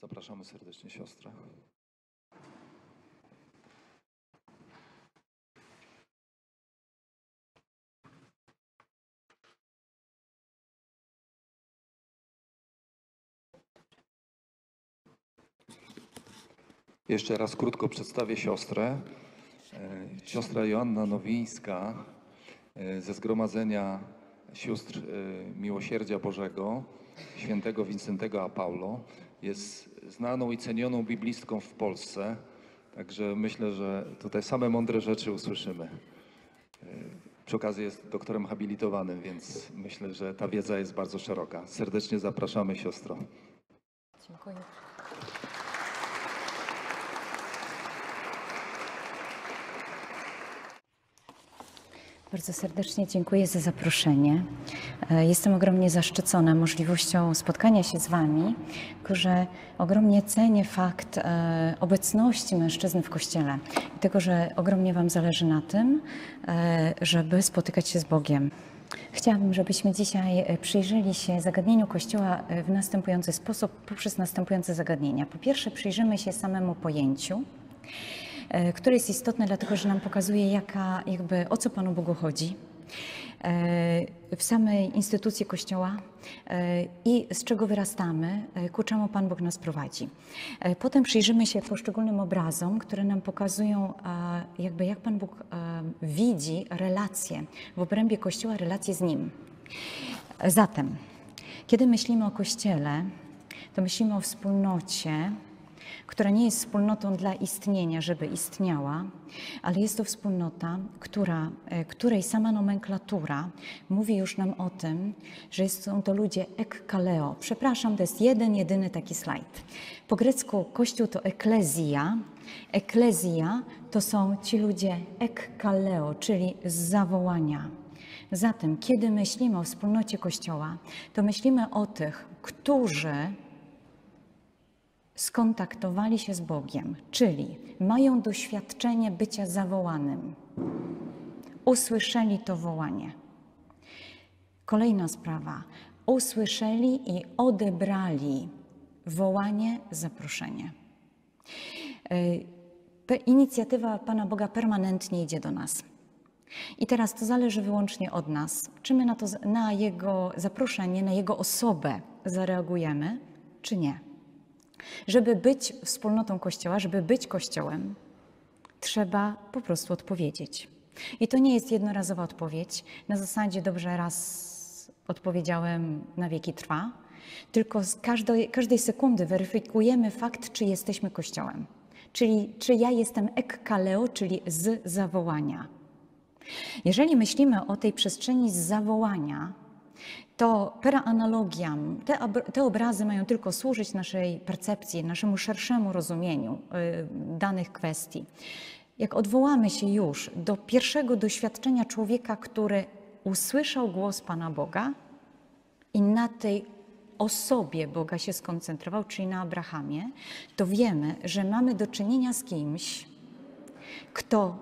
Zapraszamy serdecznie siostrę. Jeszcze raz krótko przedstawię siostrę. Siostra Joanna Nowińska ze Zgromadzenia Sióstr Miłosierdzia Bożego, świętego Wincentego a Paulo. Jest znaną i cenioną biblistką w Polsce, także myślę, że tutaj same mądre rzeczy usłyszymy. Przy okazji jest doktorem habilitowanym, więc myślę, że ta wiedza jest bardzo szeroka. Serdecznie zapraszamy, siostro. Dziękuję. Bardzo serdecznie dziękuję za zaproszenie. Jestem ogromnie zaszczycona możliwością spotkania się z Wami, tylko że ogromnie cenię fakt obecności mężczyzn w Kościele i tego, że ogromnie Wam zależy na tym, żeby spotykać się z Bogiem. Chciałabym, żebyśmy dzisiaj przyjrzeli się zagadnieniu Kościoła w następujący sposób, poprzez następujące zagadnienia. Po pierwsze, przyjrzymy się samemu pojęciu, które jest istotne, dlatego że nam pokazuje, o co Panu Bogu chodzi w samej instytucji Kościoła i z czego wyrastamy, ku czemu Pan Bóg nas prowadzi. Potem przyjrzymy się poszczególnym obrazom, które nam pokazują, jak Pan Bóg widzi relacje w obrębie Kościoła, relacje z Nim. Zatem, kiedy myślimy o Kościele, to myślimy o wspólnocie, która nie jest wspólnotą dla istnienia, żeby istniała, ale jest to wspólnota, której sama nomenklatura mówi już nam o tym, że są to ludzie ekkaleo. Przepraszam, to jest jedyny taki slajd. Po grecku Kościół to eklezja. Eklezja to są ci ludzie ekkaleo, czyli z zawołania. Zatem, kiedy myślimy o wspólnocie Kościoła, to myślimy o tych, którzy skontaktowali się z Bogiem, czyli mają doświadczenie bycia zawołanym. Usłyszeli to wołanie. Kolejna sprawa. Usłyszeli i odebrali wołanie, zaproszenie. Inicjatywa Pana Boga permanentnie idzie do nas. I teraz to zależy wyłącznie od nas, czy my na Jego zaproszenie, na Jego osobę zareagujemy, czy nie. Żeby być wspólnotą Kościoła, żeby być Kościołem, trzeba po prostu odpowiedzieć. I to nie jest jednorazowa odpowiedź, na zasadzie dobrze raz odpowiedziałem, na wieki trwa, tylko z każdej sekundy weryfikujemy fakt, czy jesteśmy Kościołem. Czyli czy ja jestem ekkaleo, czyli z zawołania. Jeżeli myślimy o tej przestrzeni z zawołania, to per analogiam, te obrazy mają tylko służyć naszej percepcji, naszemu szerszemu rozumieniu danych kwestii. Jak odwołamy się już do pierwszego doświadczenia człowieka, który usłyszał głos Pana Boga i na tej osobie Boga się skoncentrował, czyli na Abrahamie, to wiemy, że mamy do czynienia z kimś, kto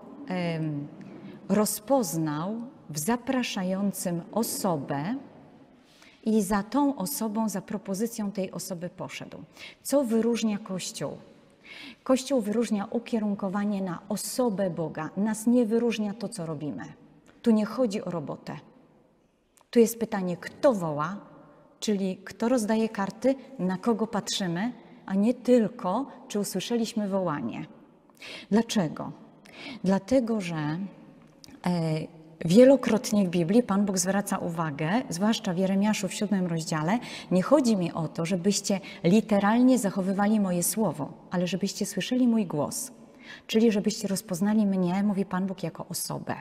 rozpoznał w zapraszającym osobę i za tą osobą, za propozycją tej osoby poszedł. Co wyróżnia Kościół? Kościół wyróżnia ukierunkowanie na osobę Boga. Nas nie wyróżnia to, co robimy. Tu nie chodzi o robotę. Tu jest pytanie, kto woła, czyli kto rozdaje karty, na kogo patrzymy, a nie tylko, czy usłyszeliśmy wołanie. Dlaczego? Dlatego, że wielokrotnie w Biblii Pan Bóg zwraca uwagę, zwłaszcza w Jeremiaszu w 7 rozdziale, nie chodzi mi o to, żebyście literalnie zachowywali moje słowo, ale żebyście słyszeli mój głos. Czyli żebyście rozpoznali mnie, mówi Pan Bóg, jako osobę.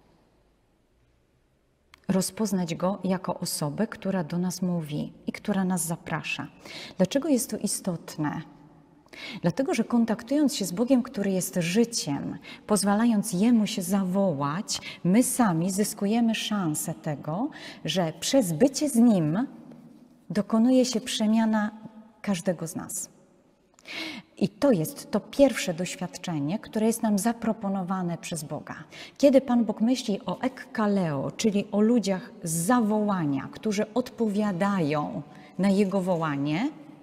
Rozpoznać Go jako osobę, która do nas mówi i która nas zaprasza. Dlaczego jest to istotne? Dlatego, że kontaktując się z Bogiem, który jest życiem, pozwalając Jemu się zawołać, my sami zyskujemy szansę tego, że przez bycie z Nim dokonuje się przemiana każdego z nas. I to jest to pierwsze doświadczenie, które jest nam zaproponowane przez Boga. Kiedy Pan Bóg myśli o ekkaleo, czyli o ludziach z zawołania, którzy odpowiadają na Jego wołanie,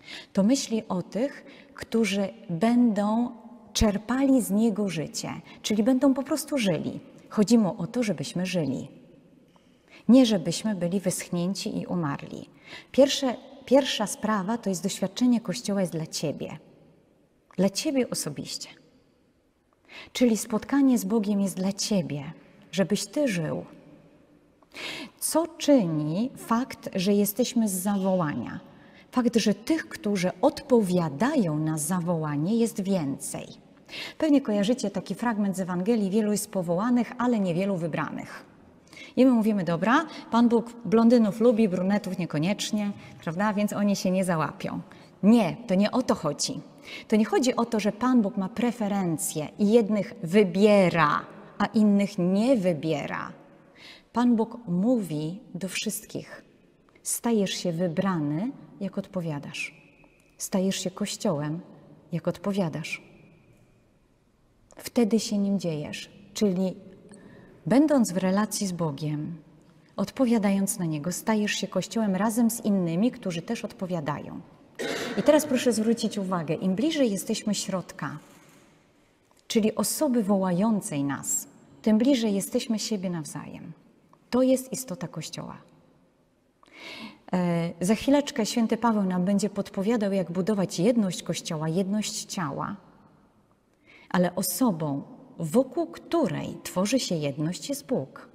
To myśli o tych, którzy będą czerpali z Niego życie, czyli będą po prostu żyli. Chodzi mu o to, żebyśmy żyli. Nie żebyśmy byli wyschnięci i umarli. Pierwsza sprawa to jest doświadczenie Kościoła jest dla Ciebie. Dla Ciebie osobiście. Czyli spotkanie z Bogiem jest dla Ciebie, żebyś Ty żył. Co czyni fakt, że jesteśmy z zawołania? Fakt, że tych, którzy odpowiadają na zawołanie, jest więcej. Pewnie kojarzycie taki fragment z Ewangelii, wielu jest powołanych, ale niewielu wybranych. I my mówimy, dobra, Pan Bóg blondynów lubi, brunetów niekoniecznie, prawda, więc oni się nie załapią. Nie, to nie o to chodzi. To nie chodzi o to, że Pan Bóg ma preferencje i jednych wybiera, a innych nie wybiera. Pan Bóg mówi do wszystkich. Stajesz się wybrany, jak odpowiadasz. Stajesz się Kościołem, jak odpowiadasz. Wtedy się nim dziejesz, czyli będąc w relacji z Bogiem, odpowiadając na Niego, stajesz się Kościołem razem z innymi, którzy też odpowiadają. I teraz proszę zwrócić uwagę, im bliżej jesteśmy środka, czyli osoby wołającej nas, tym bliżej jesteśmy siebie nawzajem. To jest istota Kościoła. Za chwileczkę święty Paweł nam będzie podpowiadał, jak budować jedność Kościoła, jedność ciała, ale osobą, wokół której tworzy się jedność, jest Bóg.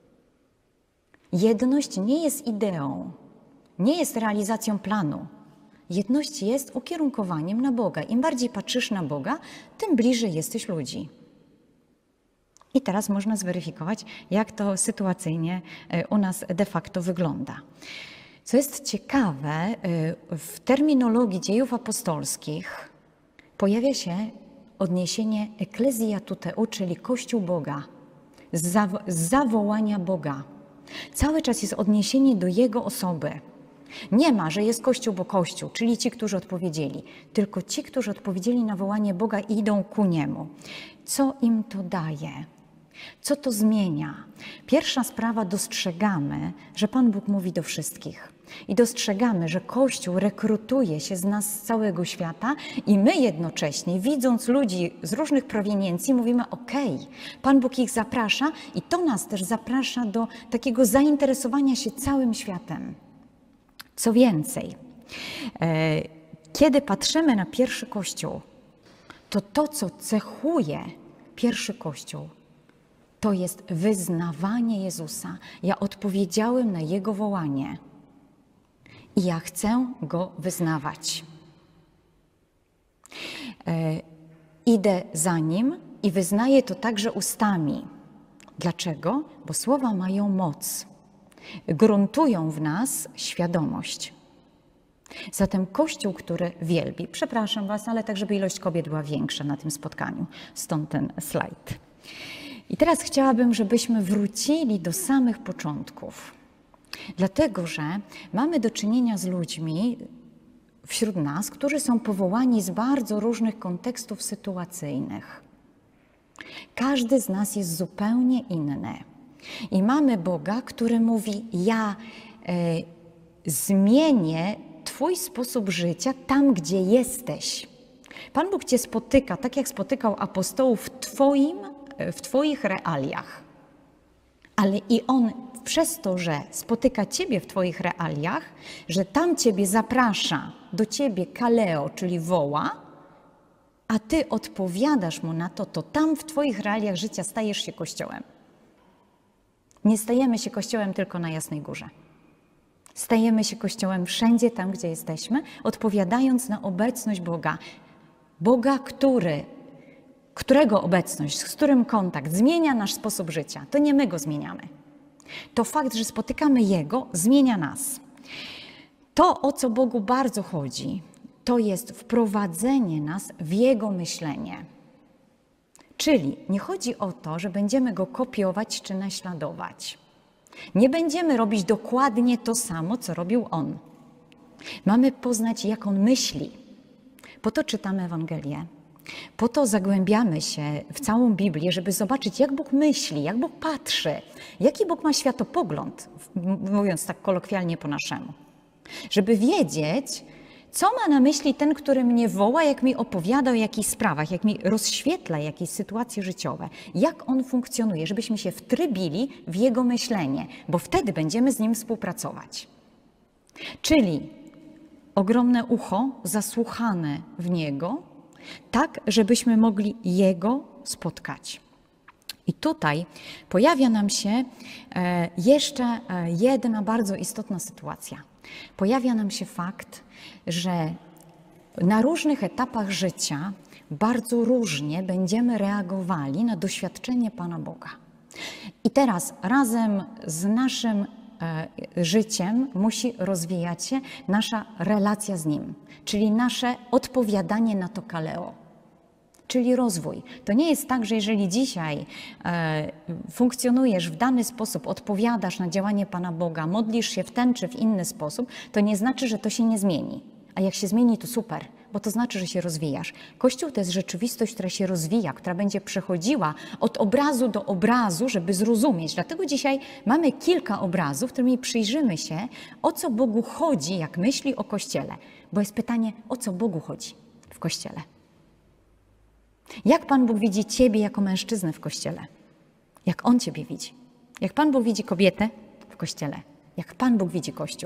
Jedność nie jest ideą, nie jest realizacją planu. Jedność jest ukierunkowaniem na Boga. Im bardziej patrzysz na Boga, tym bliżej jesteś ludzi. I teraz można zweryfikować, jak to sytuacyjnie u nas de facto wygląda. Co jest ciekawe, w terminologii dziejów apostolskich pojawia się odniesienie ecclesia tuteu, czyli Kościół Boga, zawołania Boga. Cały czas jest odniesienie do Jego osoby. Nie ma, że jest Kościół, bo Kościół, czyli ci, którzy odpowiedzieli, tylko ci, którzy odpowiedzieli na wołanie Boga i idą ku Niemu. Co im to daje? Co to zmienia? Pierwsza sprawa, dostrzegamy, że Pan Bóg mówi do wszystkich. I dostrzegamy, że Kościół rekrutuje się z nas z całego świata i my jednocześnie, widząc ludzi z różnych proweniencji, mówimy okej, Pan Bóg ich zaprasza i to nas też zaprasza do takiego zainteresowania się całym światem. Co więcej, kiedy patrzymy na pierwszy Kościół, to, co cechuje pierwszy Kościół, to jest wyznawanie Jezusa. Ja odpowiedziałem na Jego wołanie i ja chcę Go wyznawać. Idę za Nim i wyznaję to także ustami. Dlaczego? Bo słowa mają moc. Gruntują w nas świadomość. Zatem Kościół, który wielbi, przepraszam Was, ale tak, żeby ilość kobiet była większa na tym spotkaniu, stąd ten slajd. I teraz chciałabym, żebyśmy wrócili do samych początków, dlatego że mamy do czynienia z ludźmi wśród nas, którzy są powołani z bardzo różnych kontekstów sytuacyjnych. Każdy z nas jest zupełnie inny. I mamy Boga, który mówi, ja zmienię Twój sposób życia tam, gdzie jesteś. Pan Bóg Cię spotyka, tak jak spotykał apostołów w Twoich realiach. Ale i On przez to, że spotyka Ciebie w Twoich realiach, że tam Ciebie zaprasza, do Ciebie kaleo, czyli woła, a Ty odpowiadasz Mu na to, to tam w Twoich realiach życia stajesz się Kościołem. Nie stajemy się Kościołem tylko na Jasnej Górze. Stajemy się Kościołem wszędzie tam, gdzie jesteśmy, odpowiadając na obecność Boga. Boga, którego obecność, z którym kontakt zmienia nasz sposób życia. To nie my go zmieniamy. To fakt, że spotykamy Jego, zmienia nas. To, o co Bogu bardzo chodzi, to jest wprowadzenie nas w Jego myślenie. Czyli nie chodzi o to, że będziemy Go kopiować czy naśladować. Nie będziemy robić dokładnie to samo, co robił On. Mamy poznać, jak On myśli. Po to czytamy Ewangelię. Po to zagłębiamy się w całą Biblię, żeby zobaczyć, jak Bóg myśli, jak Bóg patrzy, jaki Bóg ma światopogląd, mówiąc tak kolokwialnie po naszemu. Żeby wiedzieć, Co ma na myśli ten, który mnie woła, jak mi opowiada o jakichś sprawach, jak mi rozświetla jakieś sytuacje życiowe, jak on funkcjonuje, żebyśmy się wtrybili w jego myślenie, bo wtedy będziemy z nim współpracować. Czyli ogromne ucho zasłuchane w niego, tak, żebyśmy mogli jego spotkać. I tutaj pojawia nam się jeszcze jedna bardzo istotna sytuacja. Pojawia nam się fakt, że na różnych etapach życia bardzo różnie będziemy reagowali na doświadczenie Pana Boga. I teraz razem z naszym życiem musi rozwijać się nasza relacja z Nim, czyli nasze odpowiadanie na to kaleo. Czyli rozwój. To nie jest tak, że jeżeli dzisiaj funkcjonujesz w dany sposób, odpowiadasz na działanie Pana Boga, modlisz się w ten czy w inny sposób, to nie znaczy, że to się nie zmieni. A jak się zmieni, to super, bo to znaczy, że się rozwijasz. Kościół to jest rzeczywistość, która się rozwija, która będzie przechodziła od obrazu do obrazu, żeby zrozumieć. Dlatego dzisiaj mamy kilka obrazów, którymi przyjrzymy się, o co Bogu chodzi, jak myśli o Kościele. Bo jest pytanie, o co Bogu chodzi w Kościele. Jak Pan Bóg widzi Ciebie jako mężczyznę w Kościele? Jak On Ciebie widzi? Jak Pan Bóg widzi kobietę w Kościele? Jak Pan Bóg widzi Kościół?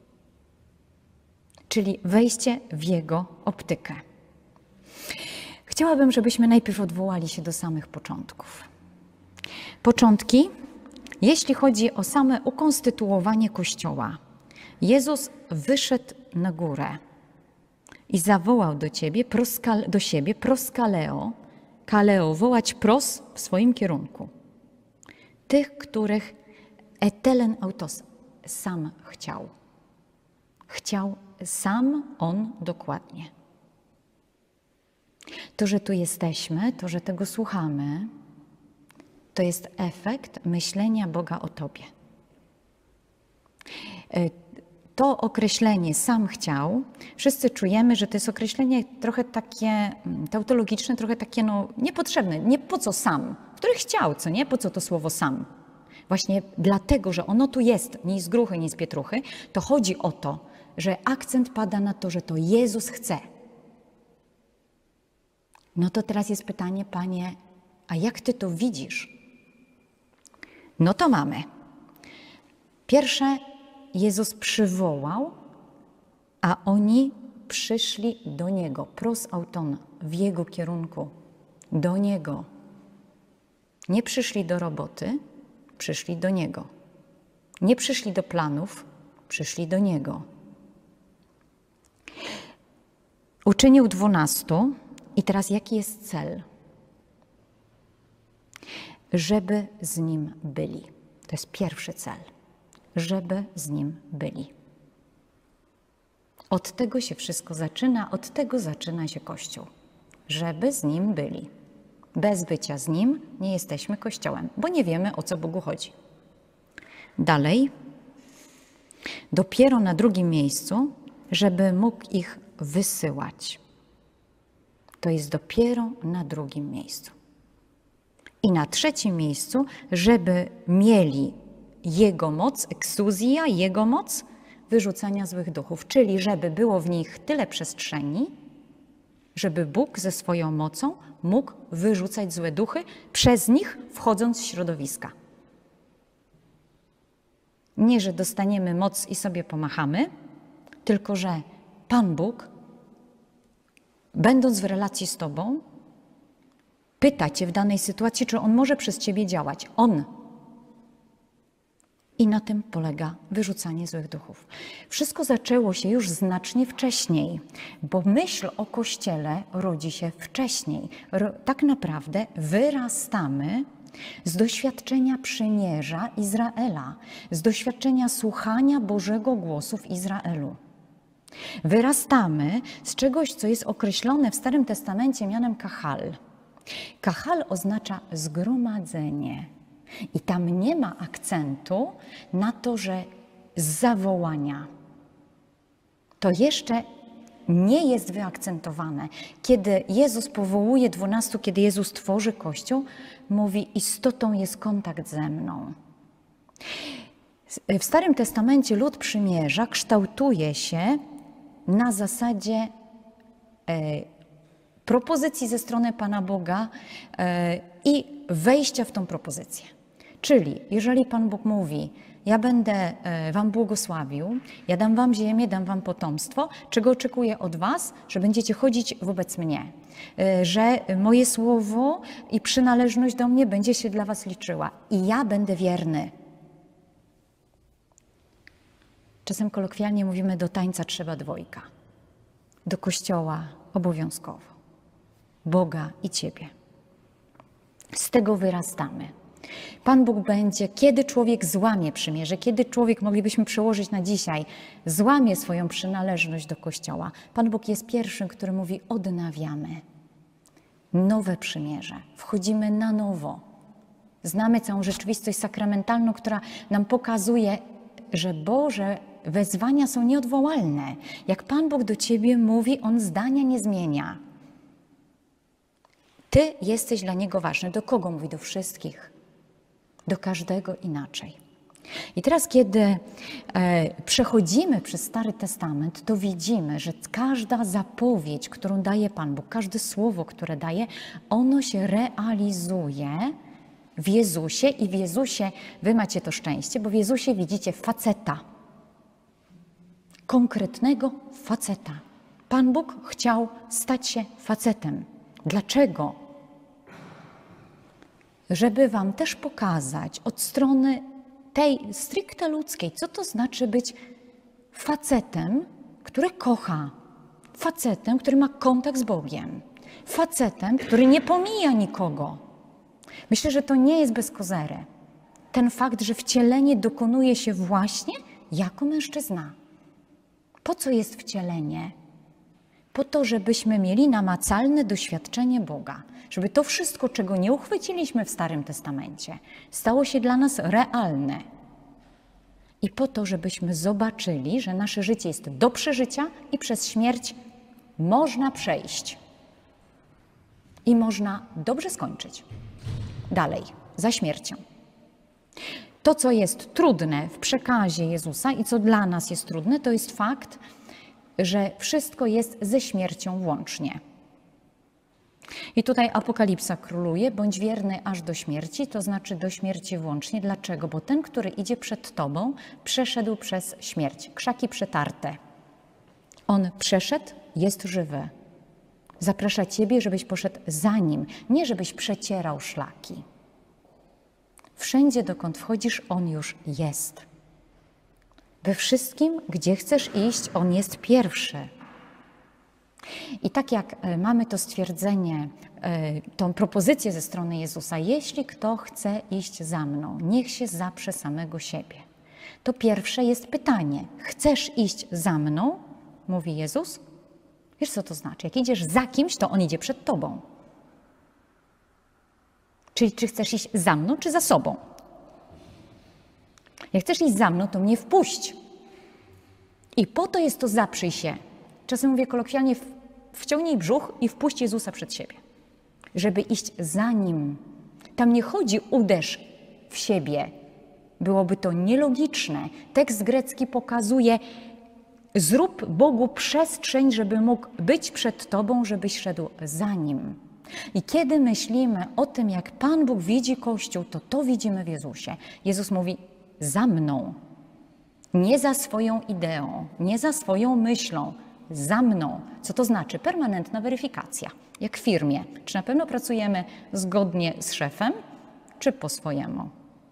Czyli wejście w Jego optykę. Chciałabym, żebyśmy najpierw odwołali się do samych początków. Początki, jeśli chodzi o same ukonstytuowanie Kościoła. Jezus wyszedł na górę i zawołał do siebie proskaleo, kaleo, wołać pros w swoim kierunku. Tych, których etelen autos sam chciał. Chciał sam on dokładnie. To, że tu jesteśmy, to, że tego słuchamy, to jest efekt myślenia Boga o Tobie. To określenie sam chciał, wszyscy czujemy, że to jest określenie trochę takie tautologiczne, trochę takie niepotrzebne. Nie po co sam? Który chciał, co nie? Po co to słowo sam? Właśnie dlatego, że ono tu jest, ni z gruchy, ni z pietruchy, to chodzi o to, że akcent pada na to, że to Jezus chce. No to teraz jest pytanie, Panie, a jak Ty to widzisz? No to mamy. Pierwsze, Jezus przywołał, a oni przyszli do Niego, pros auton, w Jego kierunku, do Niego. Nie przyszli do roboty, przyszli do Niego. Nie przyszli do planów, przyszli do Niego. Uczynił 12 i teraz jaki jest cel? Żeby z Nim byli. To jest pierwszy cel. Żeby z Nim byli. Od tego się wszystko zaczyna, od tego zaczyna się Kościół. Żeby z Nim byli. Bez bycia z Nim nie jesteśmy Kościołem, bo nie wiemy, o co Bogu chodzi. Dalej, dopiero na drugim miejscu, żeby mógł ich wysyłać. To jest dopiero na drugim miejscu. I na trzecim miejscu, żeby mieli Jego moc, eksuzja, Jego moc wyrzucania złych duchów, czyli żeby było w nich tyle przestrzeni, żeby Bóg ze swoją mocą mógł wyrzucać złe duchy, przez nich wchodząc w środowiska. Nie, że dostaniemy moc i sobie pomachamy, tylko że Pan Bóg, będąc w relacji z Tobą, pyta Cię w danej sytuacji, czy On może przez Ciebie działać. On. I na tym polega wyrzucanie złych duchów. Wszystko zaczęło się już znacznie wcześniej, bo myśl o Kościele rodzi się wcześniej. Tak naprawdę wyrastamy z doświadczenia przymierza Izraela, z doświadczenia słuchania Bożego głosu w Izraelu. Wyrastamy z czegoś, co jest określone w Starym Testamencie mianem kahal. Kahal oznacza zgromadzenie. I tam nie ma akcentu na to, że z zawołania. To jeszcze nie jest wyakcentowane. Kiedy Jezus powołuje 12, kiedy Jezus tworzy Kościół, mówi: istotą jest kontakt ze mną. W Starym Testamencie lud przymierza kształtuje się na zasadzie propozycji ze strony Pana Boga i wejścia w tą propozycję. Czyli jeżeli Pan Bóg mówi, ja będę wam błogosławił, ja dam wam ziemię, dam wam potomstwo, czego oczekuję od was? Że będziecie chodzić wobec mnie, że moje słowo i przynależność do mnie będzie się dla was liczyła i ja będę wierny. Czasem kolokwialnie mówimy, do tańca trzeba dwojga, do kościoła obowiązkowo, Boga i ciebie. Z tego wyrastamy. Pan Bóg będzie, kiedy człowiek złamie przymierze, kiedy człowiek, moglibyśmy przełożyć na dzisiaj, złamie swoją przynależność do Kościoła. Pan Bóg jest pierwszym, który mówi, odnawiamy nowe przymierze, wchodzimy na nowo. Znamy całą rzeczywistość sakramentalną, która nam pokazuje, że Boże wezwania są nieodwołalne. Jak Pan Bóg do ciebie mówi, On zdania nie zmienia. Ty jesteś dla Niego ważny. Do kogo mówi? Do wszystkich. Do każdego inaczej. I teraz, kiedy przechodzimy przez Stary Testament, to widzimy, że każda zapowiedź, którą daje Pan Bóg, każde słowo, które daje, ono się realizuje w Jezusie i w Jezusie wy macie to szczęście, bo w Jezusie widzicie faceta. Konkretnego faceta. Pan Bóg chciał stać się facetem. Dlaczego? Żeby wam też pokazać od strony tej stricte ludzkiej, co to znaczy być facetem, który kocha, facetem, który ma kontakt z Bogiem, facetem, który nie pomija nikogo. Myślę, że to nie jest bez kozery. Ten fakt, że wcielenie dokonuje się właśnie jako mężczyzna. Po co jest wcielenie? Po to, żebyśmy mieli namacalne doświadczenie Boga. Żeby to wszystko, czego nie uchwyciliśmy w Starym Testamencie, stało się dla nas realne. I po to, żebyśmy zobaczyli, że nasze życie jest do przeżycia i przez śmierć można przejść. I można dobrze skończyć. Dalej, za śmiercią. To, co jest trudne w przekazie Jezusa i co dla nas jest trudne, to jest fakt, że wszystko jest ze śmiercią łącznie. I tutaj Apokalipsa króluje, bądź wierny aż do śmierci, to znaczy do śmierci włącznie. Dlaczego? Bo ten, który idzie przed tobą, przeszedł przez śmierć, krzaki przetarte. On przeszedł, jest żywy. Zaprasza ciebie, żebyś poszedł za nim, nie żebyś przecierał szlaki. Wszędzie, dokąd wchodzisz, on już jest. We wszystkim, gdzie chcesz iść, on jest pierwszy. I tak jak mamy to stwierdzenie, tą propozycję ze strony Jezusa, jeśli kto chce iść za mną, niech się zaprze samego siebie. To pierwsze jest pytanie, chcesz iść za mną? Mówi Jezus. Wiesz, co to znaczy? Jak idziesz za kimś, to on idzie przed tobą. Czyli czy chcesz iść za mną, czy za sobą? Jak chcesz iść za mną, to mnie wpuść. I po to jest to zaprzyj się. Czasem mówię kolokwialnie, wciągnij brzuch i wpuść Jezusa przed siebie. Żeby iść za Nim. Tam nie chodzi uderz w siebie. Byłoby to nielogiczne. Tekst grecki pokazuje, zrób Bogu przestrzeń, żeby mógł być przed Tobą, żebyś szedł za Nim. I kiedy myślimy o tym, jak Pan Bóg widzi Kościół, to widzimy w Jezusie. Jezus mówi, za mną. Nie za swoją ideą, nie za swoją myślą, za mną. Co to znaczy? Permanentna weryfikacja. Jak w firmie. Czy na pewno pracujemy zgodnie z szefem, czy po swojemu?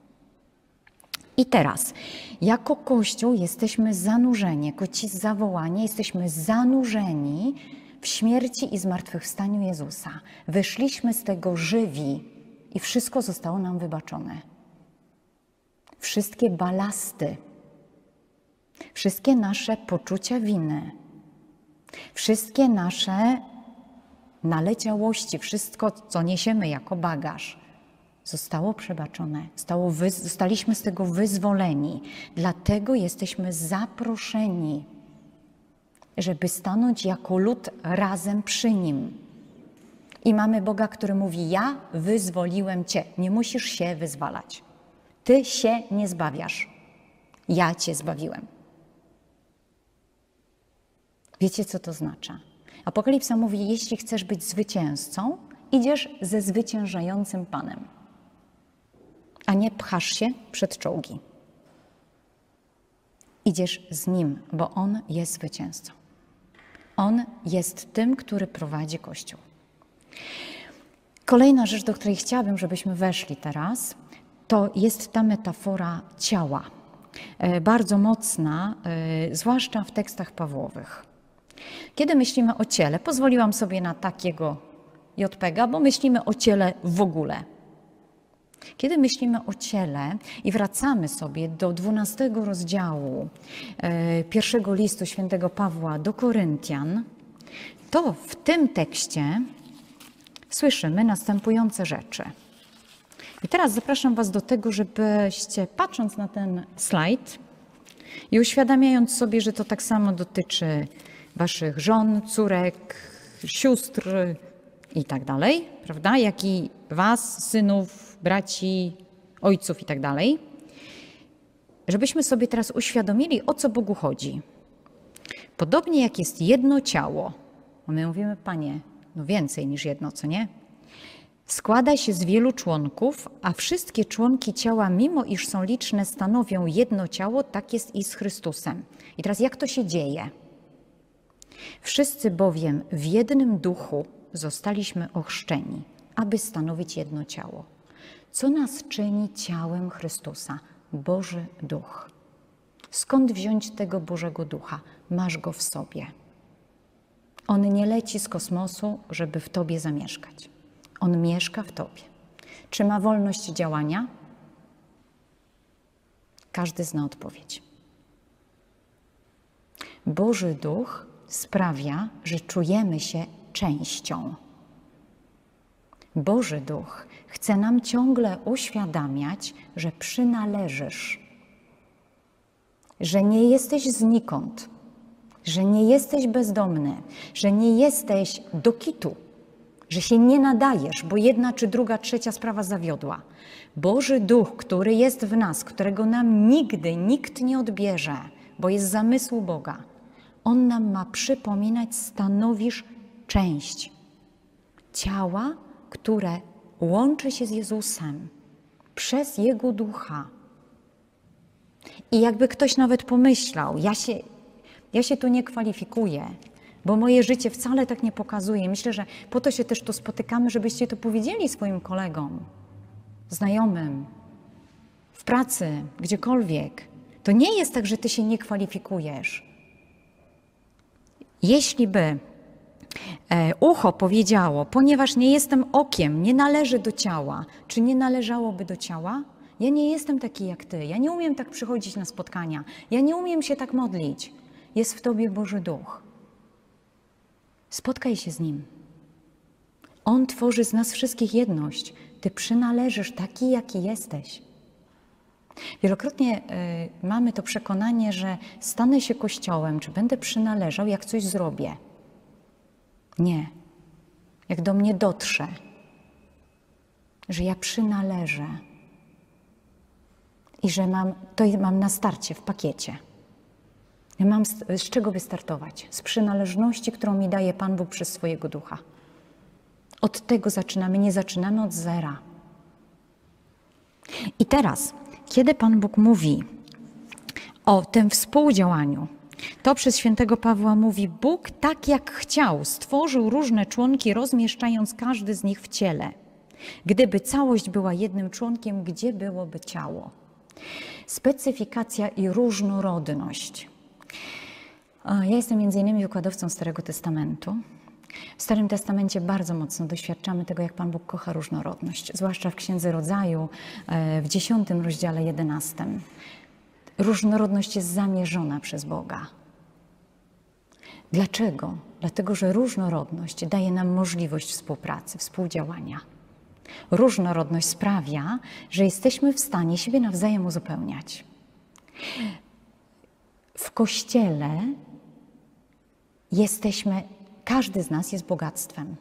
I teraz, jako Kościół jesteśmy zanurzeni, jako ci zawołani, jesteśmy zanurzeni w śmierci i zmartwychwstaniu Jezusa. Wyszliśmy z tego żywi i wszystko zostało nam wybaczone. Wszystkie balasty, wszystkie nasze poczucia winy, wszystkie nasze naleciałości, wszystko, co niesiemy jako bagaż, zostało przebaczone, zostaliśmy z tego wyzwoleni. Dlatego jesteśmy zaproszeni, żeby stanąć jako lud razem przy Nim. I mamy Boga, który mówi, ja wyzwoliłem Cię, nie musisz się wyzwalać. Ty się nie zbawiasz, ja Cię zbawiłem. Wiecie, co to znaczy? Apokalipsa mówi, jeśli chcesz być zwycięzcą, idziesz ze zwyciężającym Panem, a nie pchasz się przed czołgi. Idziesz z Nim, bo On jest zwycięzcą. On jest tym, który prowadzi Kościół. Kolejna rzecz, do której chciałabym, żebyśmy weszli teraz, to jest ta metafora ciała. Bardzo mocna, zwłaszcza w tekstach Pawłowych. Kiedy myślimy o ciele, pozwoliłam sobie na takiego JPG, bo myślimy o ciele w ogóle. Kiedy myślimy o ciele i wracamy sobie do 12 rozdziału pierwszego listu świętego Pawła do Koryntian, to w tym tekście słyszymy następujące rzeczy. I teraz zapraszam Was do tego, żebyście, patrząc na ten slajd i uświadamiając sobie, że to tak samo dotyczy Waszych żon, córek, sióstr i tak dalej, prawda, jak i Was, synów, braci, ojców i tak dalej, żebyśmy sobie teraz uświadomili, o co Bogu chodzi. Podobnie jak jest jedno ciało, bo my mówimy, Panie, no więcej niż jedno, co nie? Składa się z wielu członków, a wszystkie członki ciała, mimo iż są liczne, stanowią jedno ciało, tak jest i z Chrystusem. I teraz jak to się dzieje? Wszyscy bowiem w jednym duchu zostaliśmy ochrzczeni, aby stanowić jedno ciało. Co nas czyni ciałem Chrystusa? Boży Duch. Skąd wziąć tego Bożego Ducha? Masz go w sobie. On nie leci z kosmosu, żeby w tobie zamieszkać. On mieszka w tobie. Czy ma wolność działania? Każdy zna odpowiedź. Boży Duch sprawia, że czujemy się częścią. Boży Duch chce nam ciągle uświadamiać, że przynależysz, że nie jesteś znikąd, że nie jesteś bezdomny, że nie jesteś do kitu, że się nie nadajesz, bo jedna czy druga, trzecia sprawa zawiodła. Boży Duch, który jest w nas, którego nam nigdy nikt nie odbierze, bo jest zamysł Boga, On nam ma przypominać, stanowisz część ciała, które łączy się z Jezusem przez Jego Ducha. I jakby ktoś nawet pomyślał, ja się tu nie kwalifikuję, bo moje życie wcale tak nie pokazuje. Myślę, że po to się też tu spotykamy, żebyście to powiedzieli swoim kolegom, znajomym, w pracy, gdziekolwiek. To nie jest tak, że ty się nie kwalifikujesz. Jeśli by ucho powiedziało, ponieważ nie jestem okiem, nie należy do ciała, czy nie należałoby do ciała? Ja nie jestem taki jak ty, ja nie umiem tak przychodzić na spotkania, ja nie umiem się tak modlić. Jest w tobie Boży Duch. Spotkaj się z Nim. On tworzy z nas wszystkich jedność. Ty przynależysz taki, jaki jesteś. Wielokrotnie mamy to przekonanie, że stanę się Kościołem, czy będę przynależał, jak coś zrobię. Nie. Jak do mnie dotrze, że ja przynależę i że mam na starcie, w pakiecie. Ja mam z czego wystartować? Z przynależności, którą mi daje Pan Bóg przez swojego Ducha. Od tego zaczynamy, nie zaczynamy od zera. I teraz, kiedy Pan Bóg mówi o tym współdziałaniu, to przez świętego Pawła mówi, Bóg tak jak chciał stworzył różne członki, rozmieszczając każdy z nich w ciele. Gdyby całość była jednym członkiem, gdzie byłoby ciało? Specyfikacja i różnorodność. Ja jestem między innymi wykładowcą Starego Testamentu. W Starym Testamencie bardzo mocno doświadczamy tego, jak Pan Bóg kocha różnorodność, zwłaszcza w Księdze Rodzaju, w 10 rozdziale 11. Różnorodność jest zamierzona przez Boga. Dlaczego? Dlatego, że różnorodność daje nam możliwość współpracy, współdziałania. Różnorodność sprawia, że jesteśmy w stanie siebie nawzajem uzupełniać. W Kościele każdy z nas jest bogactwem.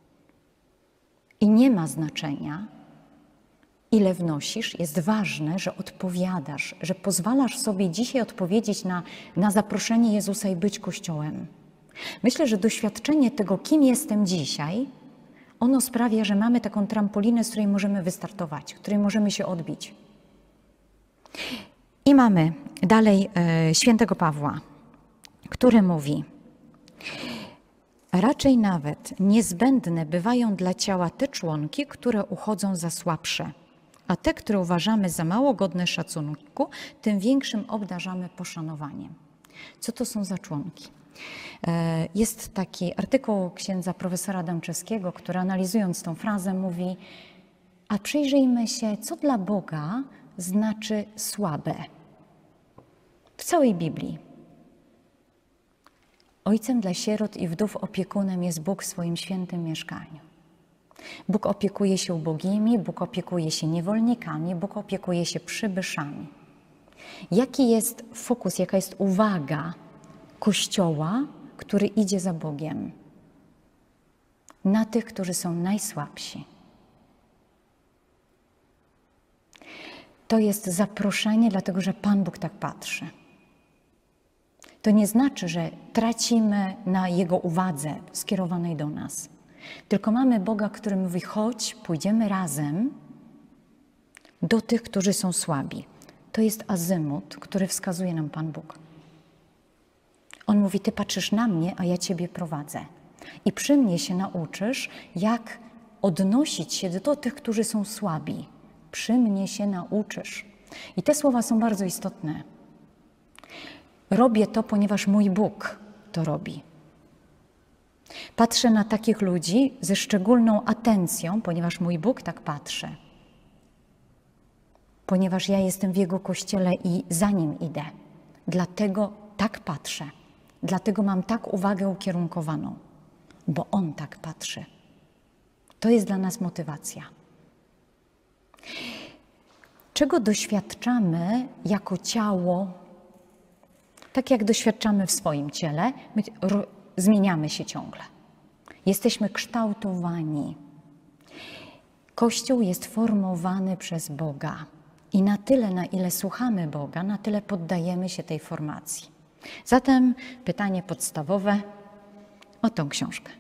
I nie ma znaczenia, ile wnosisz. Jest ważne, że odpowiadasz, że pozwalasz sobie dzisiaj odpowiedzieć na zaproszenie Jezusa i być Kościołem. Myślę, że doświadczenie tego, kim jestem dzisiaj, ono sprawia, że mamy taką trampolinę, z której możemy wystartować, której możemy się odbić. I mamy dalej świętego Pawła, który mówi: raczej nawet niezbędne bywają dla ciała te członki, które uchodzą za słabsze, a te, które uważamy za mało godne szacunku, tym większym obdarzamy poszanowaniem. Co to są za członki? Jest taki artykuł księdza profesora Dęczewskiego, który analizując tą frazę mówi: a przyjrzyjmy się, co dla Boga znaczy słabe. W całej Biblii. Ojcem dla sierot i wdów opiekunem jest Bóg w swoim świętym mieszkaniu. Bóg opiekuje się ubogimi, Bóg opiekuje się niewolnikami, Bóg opiekuje się przybyszami. Jaki jest fokus, jaka jest uwaga Kościoła, który idzie za Bogiem? Na tych, którzy są najsłabsi. To jest zaproszenie, dlatego że Pan Bóg tak patrzy. To nie znaczy, że tracimy na Jego uwadze skierowanej do nas. Tylko mamy Boga, który mówi: chodź, pójdziemy razem do tych, którzy są słabi. To jest azymut, który wskazuje nam Pan Bóg. On mówi: ty patrzysz na mnie, a ja ciebie prowadzę. I przy mnie się nauczysz, jak odnosić się do tych, którzy są słabi. Przy mnie się nauczysz. I te słowa są bardzo istotne. Robię to, ponieważ mój Bóg to robi. Patrzę na takich ludzi ze szczególną atencją, ponieważ mój Bóg tak patrzy. Ponieważ ja jestem w Jego Kościele i za Nim idę. Dlatego tak patrzę. Dlatego mam tak uwagę ukierunkowaną. Bo On tak patrzy. To jest dla nas motywacja. Czego doświadczamy jako ciało, tak jak doświadczamy w swoim ciele, my zmieniamy się ciągle. Jesteśmy kształtowani. Kościół jest formowany przez Boga. I na tyle, na ile słuchamy Boga, na tyle poddajemy się tej formacji. Zatem pytanie podstawowe o tą książkę.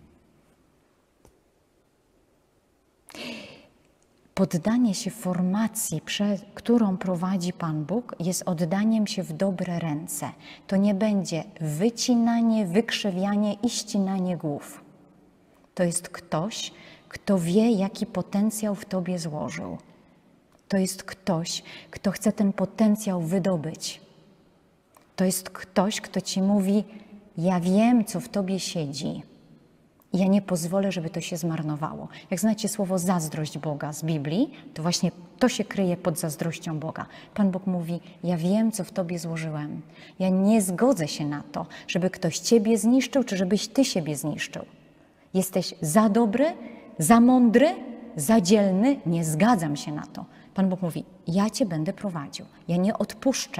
Poddanie się formacji, którą prowadzi Pan Bóg, jest oddaniem się w dobre ręce. To nie będzie wycinanie, wykrzywianie i ścinanie głów. To jest ktoś, kto wie, jaki potencjał w tobie złożył. To jest ktoś, kto chce ten potencjał wydobyć. To jest ktoś, kto ci mówi: ja wiem, co w tobie siedzi. Ja nie pozwolę, żeby to się zmarnowało. Jak znacie słowo zazdrość Boga z Biblii, to właśnie to się kryje pod zazdrością Boga. Pan Bóg mówi: ja wiem, co w tobie złożyłem. Ja nie zgodzę się na to, żeby ktoś ciebie zniszczył, czy żebyś ty siebie zniszczył. Jesteś za dobry, za mądry, za dzielny, nie zgadzam się na to. Pan Bóg mówi: ja cię będę prowadził, ja nie odpuszczę.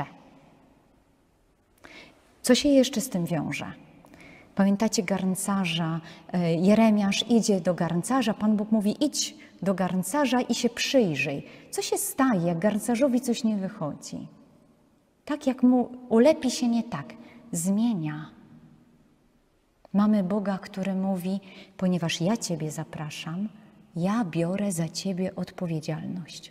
Co się jeszcze z tym wiąże? Pamiętacie garncarza? Jeremiasz idzie do garncarza, Pan Bóg mówi: idź do garncarza i się przyjrzyj. Co się staje, jak garncarzowi coś nie wychodzi? Tak jak mu ulepi się nie tak, zmienia. Mamy Boga, który mówi: ponieważ ja ciebie zapraszam, ja biorę za ciebie odpowiedzialność.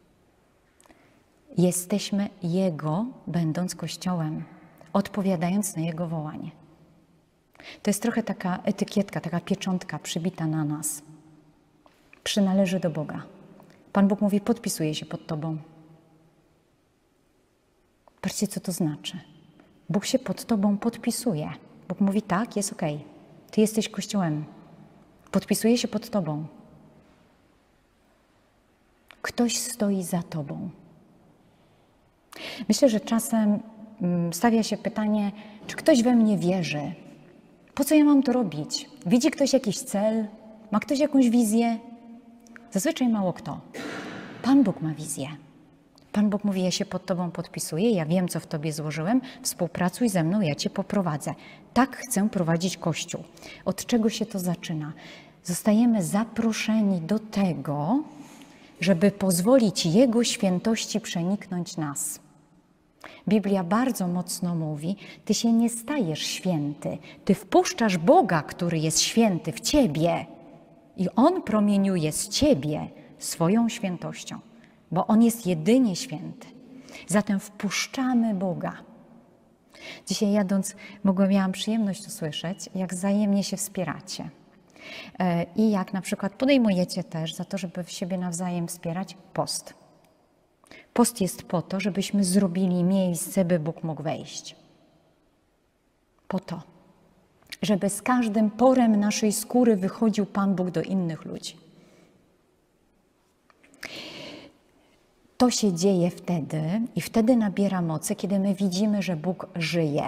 Jesteśmy Jego, będąc Kościołem, odpowiadając na Jego wołanie. To jest trochę taka etykietka, taka pieczątka przybita na nas. Przynależy do Boga. Pan Bóg mówi: podpisuję się pod tobą. Patrzcie, co to znaczy. Bóg się pod tobą podpisuje. Bóg mówi: tak, jest okej. Ty jesteś Kościołem. Podpisuję się pod tobą. Ktoś stoi za tobą. Myślę, że czasem stawia się pytanie, czy ktoś we mnie wierzy? Po co ja mam to robić? Widzi ktoś jakiś cel? Ma ktoś jakąś wizję? Zazwyczaj mało kto. Pan Bóg ma wizję. Pan Bóg mówi: ja się pod tobą podpisuję, ja wiem, co w tobie złożyłem, współpracuj ze mną, ja cię poprowadzę. Tak chcę prowadzić Kościół. Od czego się to zaczyna? Zostajemy zaproszeni do tego, żeby pozwolić Jego świętości przeniknąć nas. Biblia bardzo mocno mówi, ty się nie stajesz święty, ty wpuszczasz Boga, który jest święty w ciebie i On promieniuje z ciebie swoją świętością, bo On jest jedynie święty. Zatem wpuszczamy Boga. Dzisiaj jadąc, miałam przyjemność usłyszeć, jak wzajemnie się wspieracie. I jak na przykład podejmujecie też za to, żeby w siebie nawzajem wspierać post. Post jest po to, żebyśmy zrobili miejsce, by Bóg mógł wejść. Po to, żeby z każdym porem naszej skóry wychodził Pan Bóg do innych ludzi. To się dzieje wtedy i wtedy nabiera mocy, kiedy my widzimy, że Bóg żyje.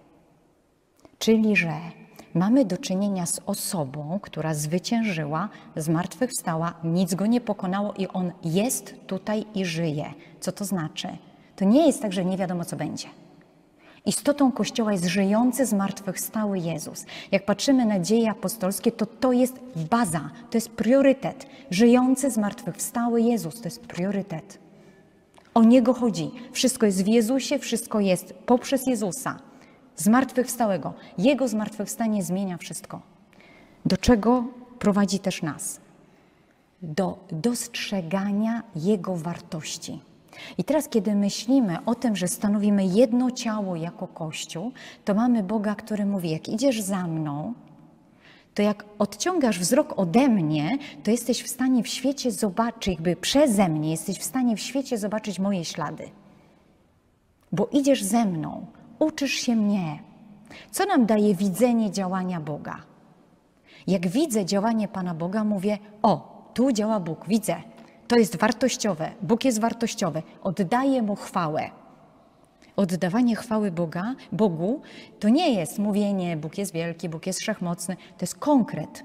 Czyli, że mamy do czynienia z osobą, która zwyciężyła, zmartwychwstała, nic go nie pokonało i on jest tutaj i żyje. Co to znaczy? To nie jest tak, że nie wiadomo, co będzie. Istotą Kościoła jest żyjący, zmartwychwstały Jezus. Jak patrzymy na dzieje apostolskie, to jest baza, to jest priorytet. Żyjący, zmartwychwstały Jezus, to jest priorytet. O Niego chodzi. Wszystko jest w Jezusie, wszystko jest poprzez Jezusa. Zmartwychwstałego. Jego zmartwychwstanie zmienia wszystko. Do czego prowadzi też nas? Do dostrzegania Jego wartości. I teraz, kiedy myślimy o tym, że stanowimy jedno ciało jako Kościół, to mamy Boga, który mówi, jak idziesz za mną, to jak odciągasz wzrok ode mnie, to jesteś w stanie w świecie zobaczyć, jakby przeze mnie jesteś w stanie w świecie zobaczyć moje ślady. Bo idziesz ze mną, uczysz się mnie. Co nam daje widzenie działania Boga? Jak widzę działanie Pana Boga, mówię, o, tu działa Bóg, widzę. To jest wartościowe, Bóg jest wartościowy, oddaję Mu chwałę. Oddawanie chwały Bogu to nie jest mówienie, Bóg jest wielki, Bóg jest wszechmocny, to jest konkret.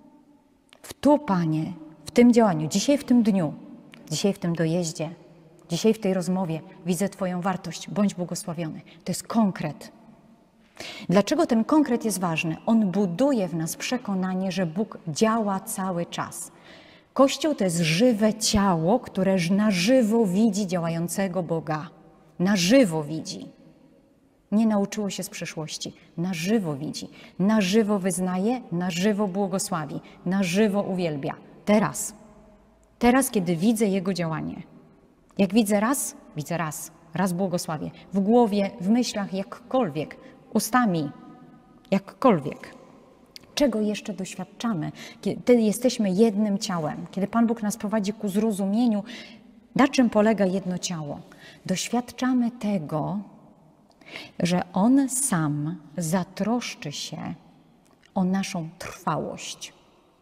Tu, Panie, w tym działaniu, dzisiaj w tym dniu, dzisiaj w tym dojeździe, dzisiaj w tej rozmowie widzę Twoją wartość, bądź błogosławiony. To jest konkret. Dlaczego ten konkret jest ważny? On buduje w nas przekonanie, że Bóg działa cały czas. Kościół to jest żywe ciało, które na żywo widzi działającego Boga. Na żywo widzi. Nie nauczyło się z przeszłości. Na żywo widzi. Na żywo wyznaje, na żywo błogosławi, na żywo uwielbia. Teraz. Teraz, kiedy widzę Jego działanie. Jak widzę raz, raz błogosławię. W głowie, w myślach, jakkolwiek, ustami, jakkolwiek. Czego jeszcze doświadczamy, kiedy jesteśmy jednym ciałem, kiedy Pan Bóg nas prowadzi ku zrozumieniu, na czym polega jedno ciało. Doświadczamy tego, że On sam zatroszczy się o naszą trwałość.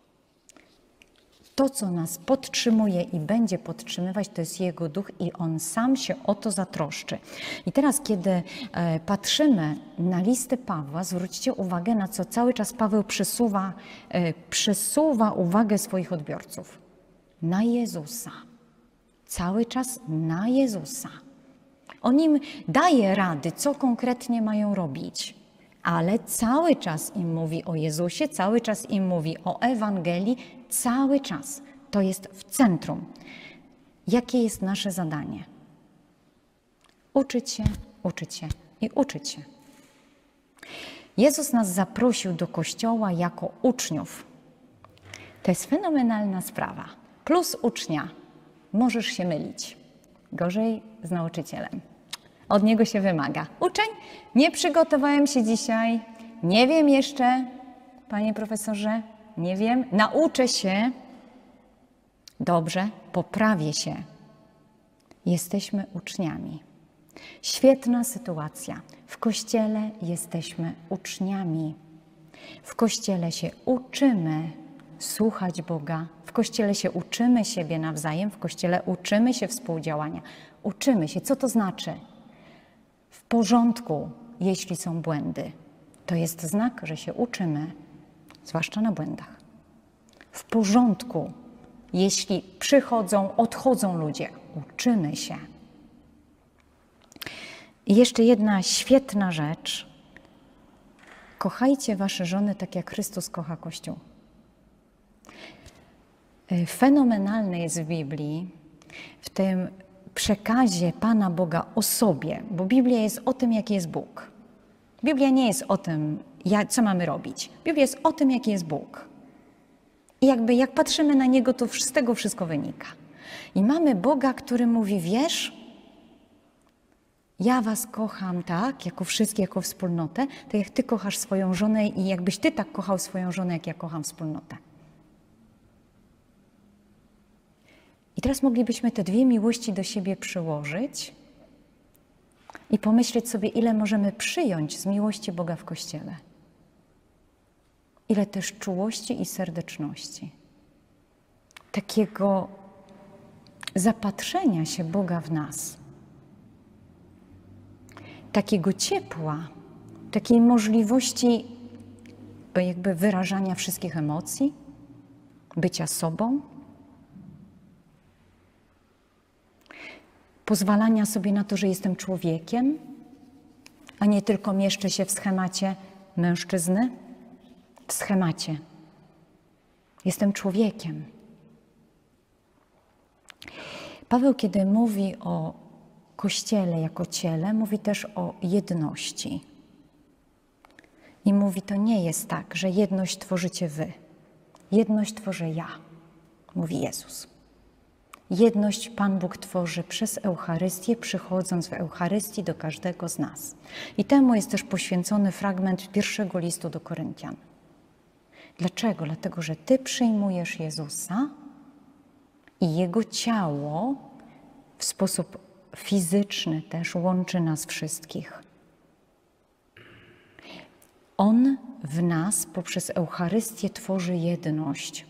To, co nas podtrzymuje i będzie podtrzymywać, to jest Jego Duch i On sam się o to zatroszczy. I teraz, kiedy patrzymy na listę Pawła, zwróćcie uwagę, na co cały czas Paweł przesuwa uwagę swoich odbiorców. Na Jezusa. Cały czas na Jezusa. On im daje rady, co konkretnie mają robić, ale cały czas im mówi o Jezusie, cały czas im mówi o Ewangelii, cały czas. To jest w centrum. Jakie jest nasze zadanie? Uczyć się i uczyć się. Jezus nas zaprosił do Kościoła jako uczniów. To jest fenomenalna sprawa. Plus ucznia. Możesz się mylić. Gorzej z nauczycielem. Od niego się wymaga. Uczeń, nie przygotowałem się dzisiaj, nie wiem jeszcze, panie profesorze, nie wiem, nauczę się. Dobrze, poprawię się. Jesteśmy uczniami. Świetna sytuacja. W Kościele jesteśmy uczniami. W Kościele się uczymy słuchać Boga. W Kościele się uczymy siebie nawzajem. W Kościele uczymy się współdziałania. Uczymy się. Co to znaczy? W porządku, jeśli są błędy. To jest znak, że się uczymy, zwłaszcza na błędach. W porządku, jeśli przychodzą, odchodzą ludzie. Uczymy się. I jeszcze jedna świetna rzecz. Kochajcie wasze żony tak, jak Chrystus kocha Kościół. Fenomenalne jest w Biblii, w tym przekazie Pana Boga o sobie, bo Biblia jest o tym, jaki jest Bóg. Biblia nie jest o tym, co mamy robić. Biblia jest o tym, jaki jest Bóg. I jakby jak patrzymy na Niego, to z tego wszystko wynika. I mamy Boga, który mówi, wiesz, ja was kocham tak, jako wszystkich, jako wspólnotę, tak jak ty kochasz swoją żonę i jakbyś ty tak kochał swoją żonę, jak ja kocham wspólnotę. I teraz moglibyśmy te dwie miłości do siebie przyłożyć i pomyśleć sobie, ile możemy przyjąć z miłości Boga w Kościele. Ile też czułości i serdeczności. Takiego zapatrzenia się Boga w nas. Takiego ciepła, takiej możliwości jakby wyrażania wszystkich emocji, bycia sobą, pozwalania sobie na to, że jestem człowiekiem, a nie tylko mieszczę się w schemacie mężczyzny, w schemacie. Jestem człowiekiem. Paweł, kiedy mówi o Kościele jako ciele, mówi też o jedności. I mówi, to nie jest tak, że jedność tworzycie wy. Jedność tworzę ja, mówi Jezus. Jedność Pan Bóg tworzy przez Eucharystię, przychodząc w Eucharystii do każdego z nas. I temu jest też poświęcony fragment pierwszego listu do Koryntian. Dlaczego? Dlatego, że ty przyjmujesz Jezusa i Jego ciało w sposób fizyczny też łączy nas wszystkich. On w nas poprzez Eucharystię tworzy jedność.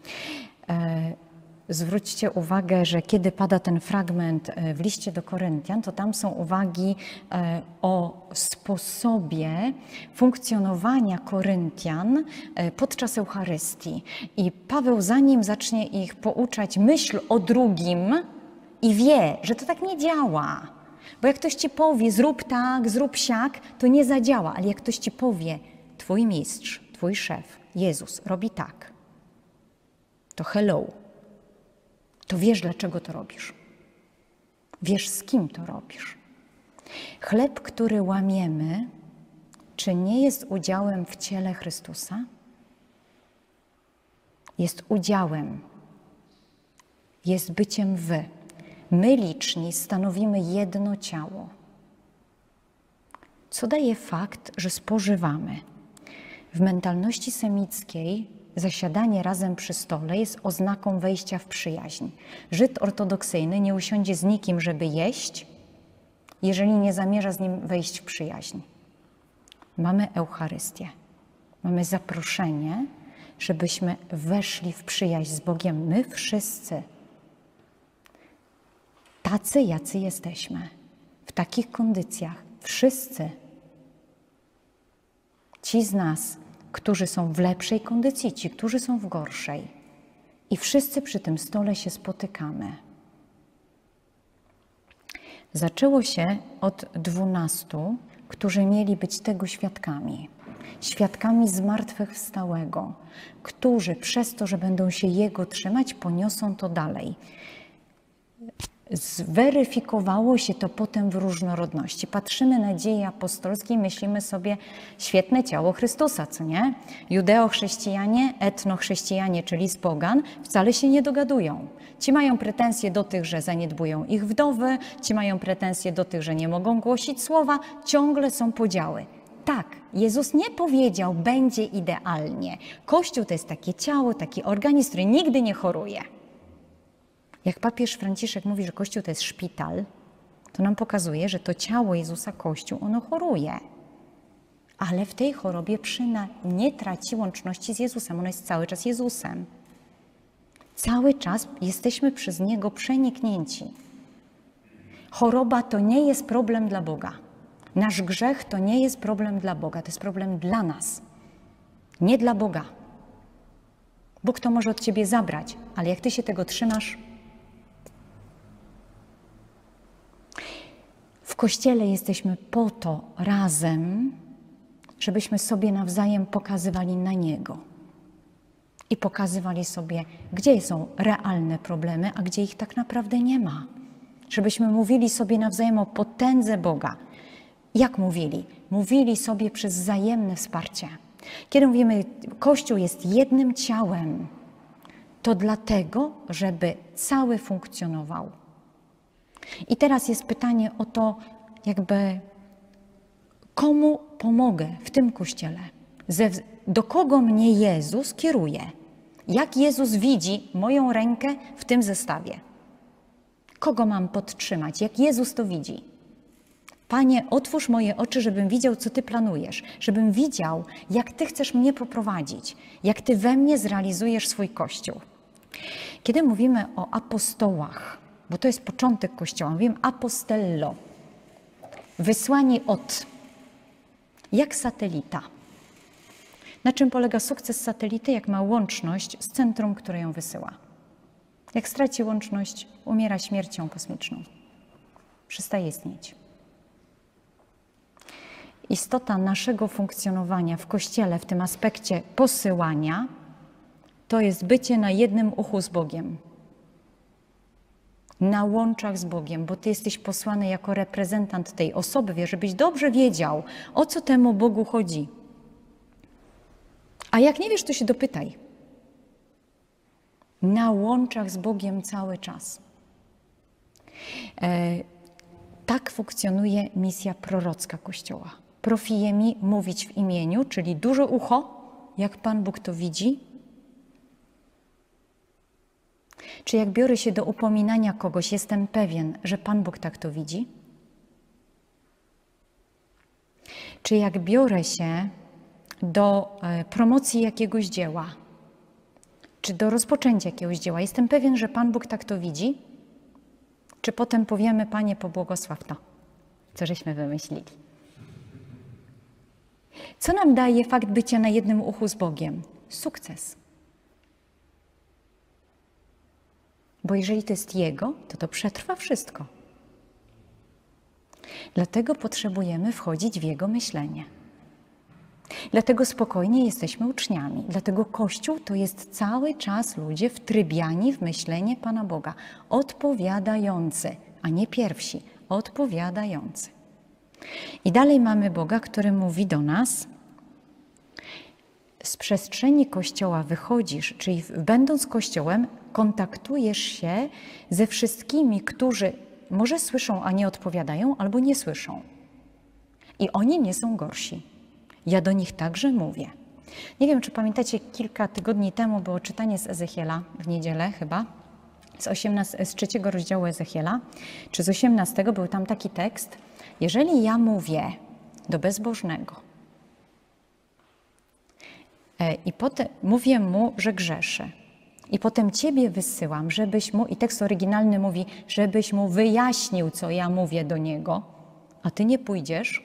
Zwróćcie uwagę, że kiedy pada ten fragment w liście do Koryntian, to tam są uwagi o sposobie funkcjonowania Koryntian podczas Eucharystii. I Paweł, zanim zacznie ich pouczać myśl o drugim, i wie, że to tak nie działa. Bo jak ktoś ci powie, zrób tak, zrób siak, to nie zadziała. Ale jak ktoś ci powie, twój mistrz, twój szef, Jezus robi tak, to hello. To wiesz, dlaczego to robisz. Wiesz, z kim to robisz. Chleb, który łamiemy, czy nie jest udziałem w ciele Chrystusa? Jest udziałem. Jest byciem wy. My liczni stanowimy jedno ciało. Co daje fakt, że spożywamy? W mentalności semickiej zasiadanie razem przy stole jest oznaką wejścia w przyjaźń. Żyd ortodoksyjny nie usiądzie z nikim, żeby jeść, jeżeli nie zamierza z nim wejść w przyjaźń. Mamy Eucharystię. Mamy zaproszenie, żebyśmy weszli w przyjaźń z Bogiem. My wszyscy. Tacy, jacy jesteśmy. W takich kondycjach. Wszyscy. Ci z nas, którzy są w lepszej kondycji, ci, którzy są w gorszej. I wszyscy przy tym stole się spotykamy. Zaczęło się od 12, którzy mieli być tego świadkami. Świadkami zmartwychwstałego, którzy przez to, że będą się Jego trzymać, poniosą to dalej. Zweryfikowało się to potem w różnorodności. Patrzymy na dzieje apostolskie i myślimy sobie, świetne ciało Chrystusa, co nie? Judeo-chrześcijanie, etno-chrześcijanie, czyli z pogan, wcale się nie dogadują. Ci mają pretensje do tych, że zaniedbują ich wdowy, ci mają pretensje do tych, że nie mogą głosić słowa, ciągle są podziały. Tak, Jezus nie powiedział, będzie idealnie. Kościół to jest takie ciało, taki organizm, który nigdy nie choruje. Jak papież Franciszek mówi, że Kościół to jest szpital, to nam pokazuje, że to ciało Jezusa, Kościół, ono choruje. Ale w tej chorobie nie traci łączności z Jezusem. Ono jest cały czas Jezusem. Cały czas jesteśmy przez Niego przeniknięci. Choroba to nie jest problem dla Boga. Nasz grzech to nie jest problem dla Boga. To jest problem dla nas. Nie dla Boga. Bóg to może od ciebie zabrać, ale jak ty się tego trzymasz, w Kościele jesteśmy po to razem, żebyśmy sobie nawzajem pokazywali na Niego i pokazywali sobie, gdzie są realne problemy, a gdzie ich tak naprawdę nie ma. żebyśmy mówili sobie nawzajem o potędze Boga. Jak mówili? Mówili sobie przez wzajemne wsparcie. Kiedy mówimy, Kościół jest jednym ciałem, to dlatego, żeby cały funkcjonował. I teraz jest pytanie o to, jakby komu pomogę w tym Kościele? Do kogo mnie Jezus kieruje? Jak Jezus widzi moją rękę w tym zestawie? Kogo mam podtrzymać? Jak Jezus to widzi? Panie, otwórz moje oczy, żebym widział, co Ty planujesz, żebym widział, jak Ty chcesz mnie poprowadzić, jak Ty we mnie zrealizujesz swój Kościół. Kiedy mówimy o apostołach, bo to jest początek Kościoła, mówimy apostello, wysłani od, jak satelita. Na czym polega sukces satelity? Jak ma łączność z centrum, które ją wysyła. Jak straci łączność, umiera śmiercią kosmiczną. Przestaje istnieć. Istota naszego funkcjonowania w Kościele w tym aspekcie posyłania to jest bycie na jednym uchu z Bogiem. Na łączach z Bogiem, bo Ty jesteś posłany jako reprezentant tej osoby, żebyś dobrze wiedział, o co temu Bogu chodzi. A jak nie wiesz, to się dopytaj. Na łączach z Bogiem cały czas. Tak funkcjonuje misja prorocka Kościoła. Profiemi mówić w imieniu, czyli duże ucho, jak Pan Bóg to widzi. Czy jak biorę się do upominania kogoś, jestem pewien, że Pan Bóg tak to widzi? Czy jak biorę się do promocji jakiegoś dzieła, czy do rozpoczęcia jakiegoś dzieła, jestem pewien, że Pan Bóg tak to widzi? Czy potem powiemy, Panie, pobłogosław to, co żeśmy wymyślili? Co nam daje fakt bycia na jednym uchu z Bogiem? Sukces. Bo jeżeli to jest Jego, to przetrwa wszystko. Dlatego potrzebujemy wchodzić w Jego myślenie. Dlatego spokojnie jesteśmy uczniami. Dlatego Kościół to jest cały czas ludzie wtrybiani w myślenie Pana Boga. Odpowiadający, a nie pierwsi. Odpowiadający. I dalej mamy Boga, który mówi do nas: z przestrzeni Kościoła wychodzisz, czyli będąc Kościołem, kontaktujesz się ze wszystkimi, którzy może słyszą, a nie odpowiadają, albo nie słyszą. I oni nie są gorsi. Ja do nich także mówię. Nie wiem, czy pamiętacie, kilka tygodni temu było czytanie z Ezechiela, w niedzielę chyba, z 3 rozdziału Ezechiela, czy z 18, był tam taki tekst: jeżeli ja mówię do bezbożnego i potem mówię mu, że grzeszy, i potem Ciebie wysyłam, żebyś mu, i tekst oryginalny mówi, żebyś mu wyjaśnił, co ja mówię do niego, a Ty nie pójdziesz,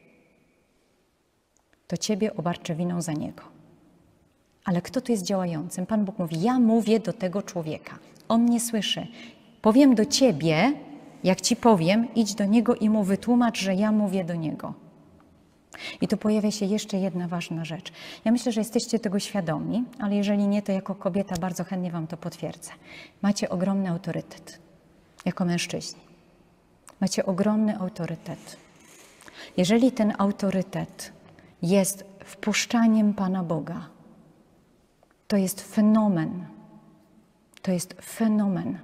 to Ciebie obarczę winą za niego. Ale kto tu jest działającym? Pan Bóg mówi: ja mówię do tego człowieka. On nie słyszy. Powiem do Ciebie, jak Ci powiem, idź do niego i mu wytłumacz, że ja mówię do niego. I tu pojawia się jeszcze jedna ważna rzecz. Ja myślę, że jesteście tego świadomi, ale jeżeli nie, to jako kobieta bardzo chętnie Wam to potwierdzę. Macie ogromny autorytet jako mężczyźni. Macie ogromny autorytet. Jeżeli ten autorytet jest wpuszczaniem Pana Boga, to jest fenomen. To jest fenomen.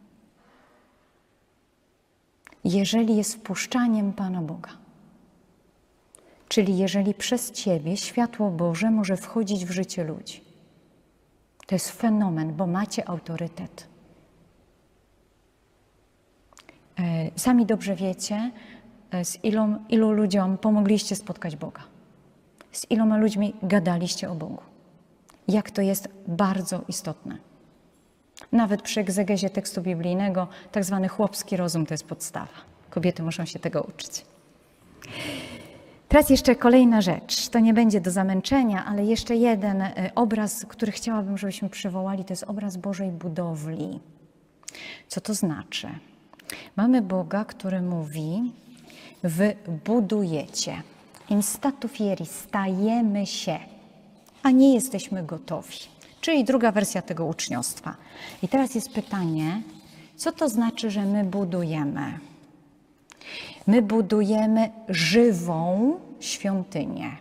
Jeżeli jest wpuszczaniem Pana Boga, czyli jeżeli przez Ciebie światło Boże może wchodzić w życie ludzi, to jest fenomen, bo macie autorytet. Sami dobrze wiecie, z ilu ludziom pomogliście spotkać Boga. Z iloma ludźmi gadaliście o Bogu. Jak to jest bardzo istotne. Nawet przy egzegezie tekstu biblijnego tak zwany chłopski rozum to jest podstawa. Kobiety muszą się tego uczyć. Teraz jeszcze kolejna rzecz. To nie będzie do zamęczenia, ale jeszcze jeden obraz, który chciałabym, żebyśmy przywołali, to jest obraz Bożej budowli. Co to znaczy? Mamy Boga, który mówi: wy budujecie. In statu fieri, stajemy się, a nie jesteśmy gotowi. Czyli druga wersja tego uczniostwa. I teraz jest pytanie, Co to znaczy, że my budujemy? My budujemy żywą świątynię.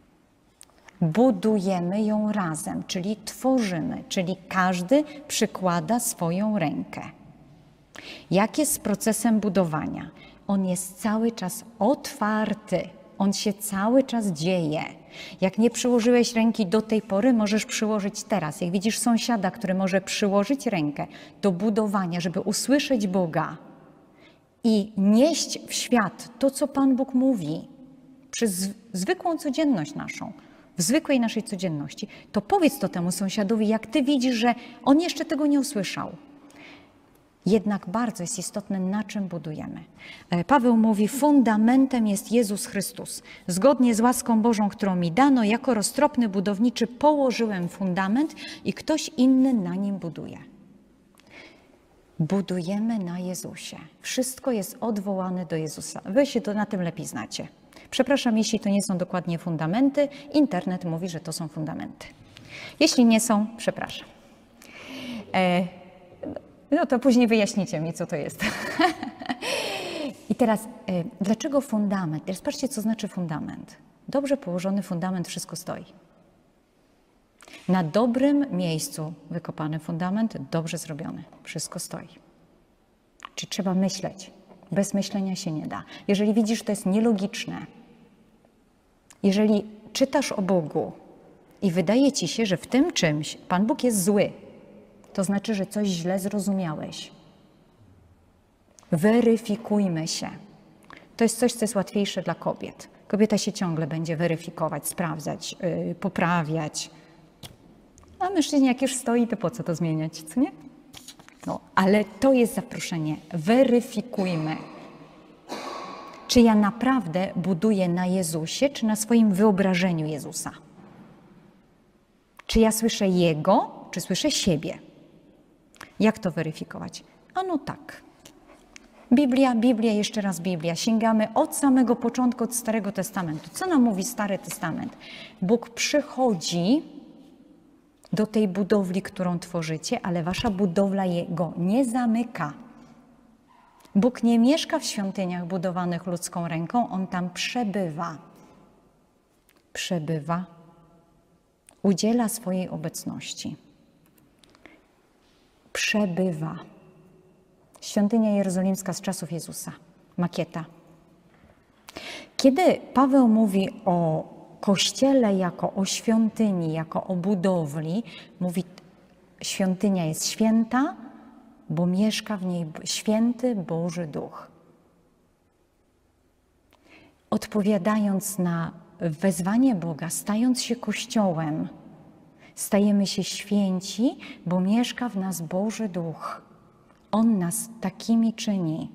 Budujemy ją razem, czyli tworzymy, czyli każdy przykłada swoją rękę. Jak jest z procesem budowania? On jest cały czas otwarty, on się cały czas dzieje. Jak nie przyłożyłeś ręki do tej pory, możesz przyłożyć teraz. Jak widzisz sąsiada, który może przyłożyć rękę do budowania, żeby usłyszeć Boga i nieść w świat to, co Pan Bóg mówi, przez zwykłą codzienność naszą, w zwykłej naszej codzienności, to powiedz to temu sąsiadowi, jak ty widzisz, że on jeszcze tego nie usłyszał. Jednak bardzo jest istotne, na czym budujemy. Paweł mówi, fundamentem jest Jezus Chrystus. Zgodnie z łaską Bożą, którą mi dano, jako roztropny budowniczy położyłem fundament i ktoś inny na nim buduje. Budujemy na Jezusie. Wszystko jest odwołane do Jezusa. Wy się to na tym lepiej znacie. Przepraszam, jeśli to nie są dokładnie fundamenty. Internet mówi, że to są fundamenty. Jeśli nie są, przepraszam. No to później wyjaśnicie mi, co to jest. I teraz, dlaczego fundament? Teraz patrzcie, co znaczy fundament. Dobrze położony fundament, wszystko stoi. Na dobrym miejscu wykopany fundament, dobrze zrobiony, wszystko stoi. Czy trzeba myśleć? Bez myślenia się nie da. Jeżeli widzisz, to jest nielogiczne. Jeżeli czytasz o Bogu i wydaje ci się, że w tym czymś Pan Bóg jest zły, to znaczy, że coś źle zrozumiałeś. Weryfikujmy się. To jest coś, co jest łatwiejsze dla kobiet. Kobieta się ciągle będzie weryfikować, sprawdzać, poprawiać. A mężczyźnie jak już stoi, to po co to zmieniać, co nie? No, ale to jest zaproszenie. Weryfikujmy. Czy ja naprawdę buduję na Jezusie, czy na swoim wyobrażeniu Jezusa? Czy ja słyszę Jego, czy słyszę siebie? Jak to weryfikować? Ano tak. Biblia, jeszcze raz Biblia. Sięgamy od samego początku, od Starego Testamentu. Co nam mówi Stary Testament? Bóg przychodzi do tej budowli, którą tworzycie, ale wasza budowla Jego nie zamyka. Bóg nie mieszka w świątyniach budowanych ludzką ręką, On tam przebywa. Przebywa. Udziela swojej obecności. Przebywa. Świątynia jerozolimska z czasów Jezusa. Makieta. Kiedy Paweł mówi o Kościele jako o świątyni, jako o budowli, mówi, świątynia jest święta, bo mieszka w niej święty Boży Duch. Odpowiadając na wezwanie Boga, stając się Kościołem, stajemy się święci, bo mieszka w nas Boży Duch. On nas takimi czyni.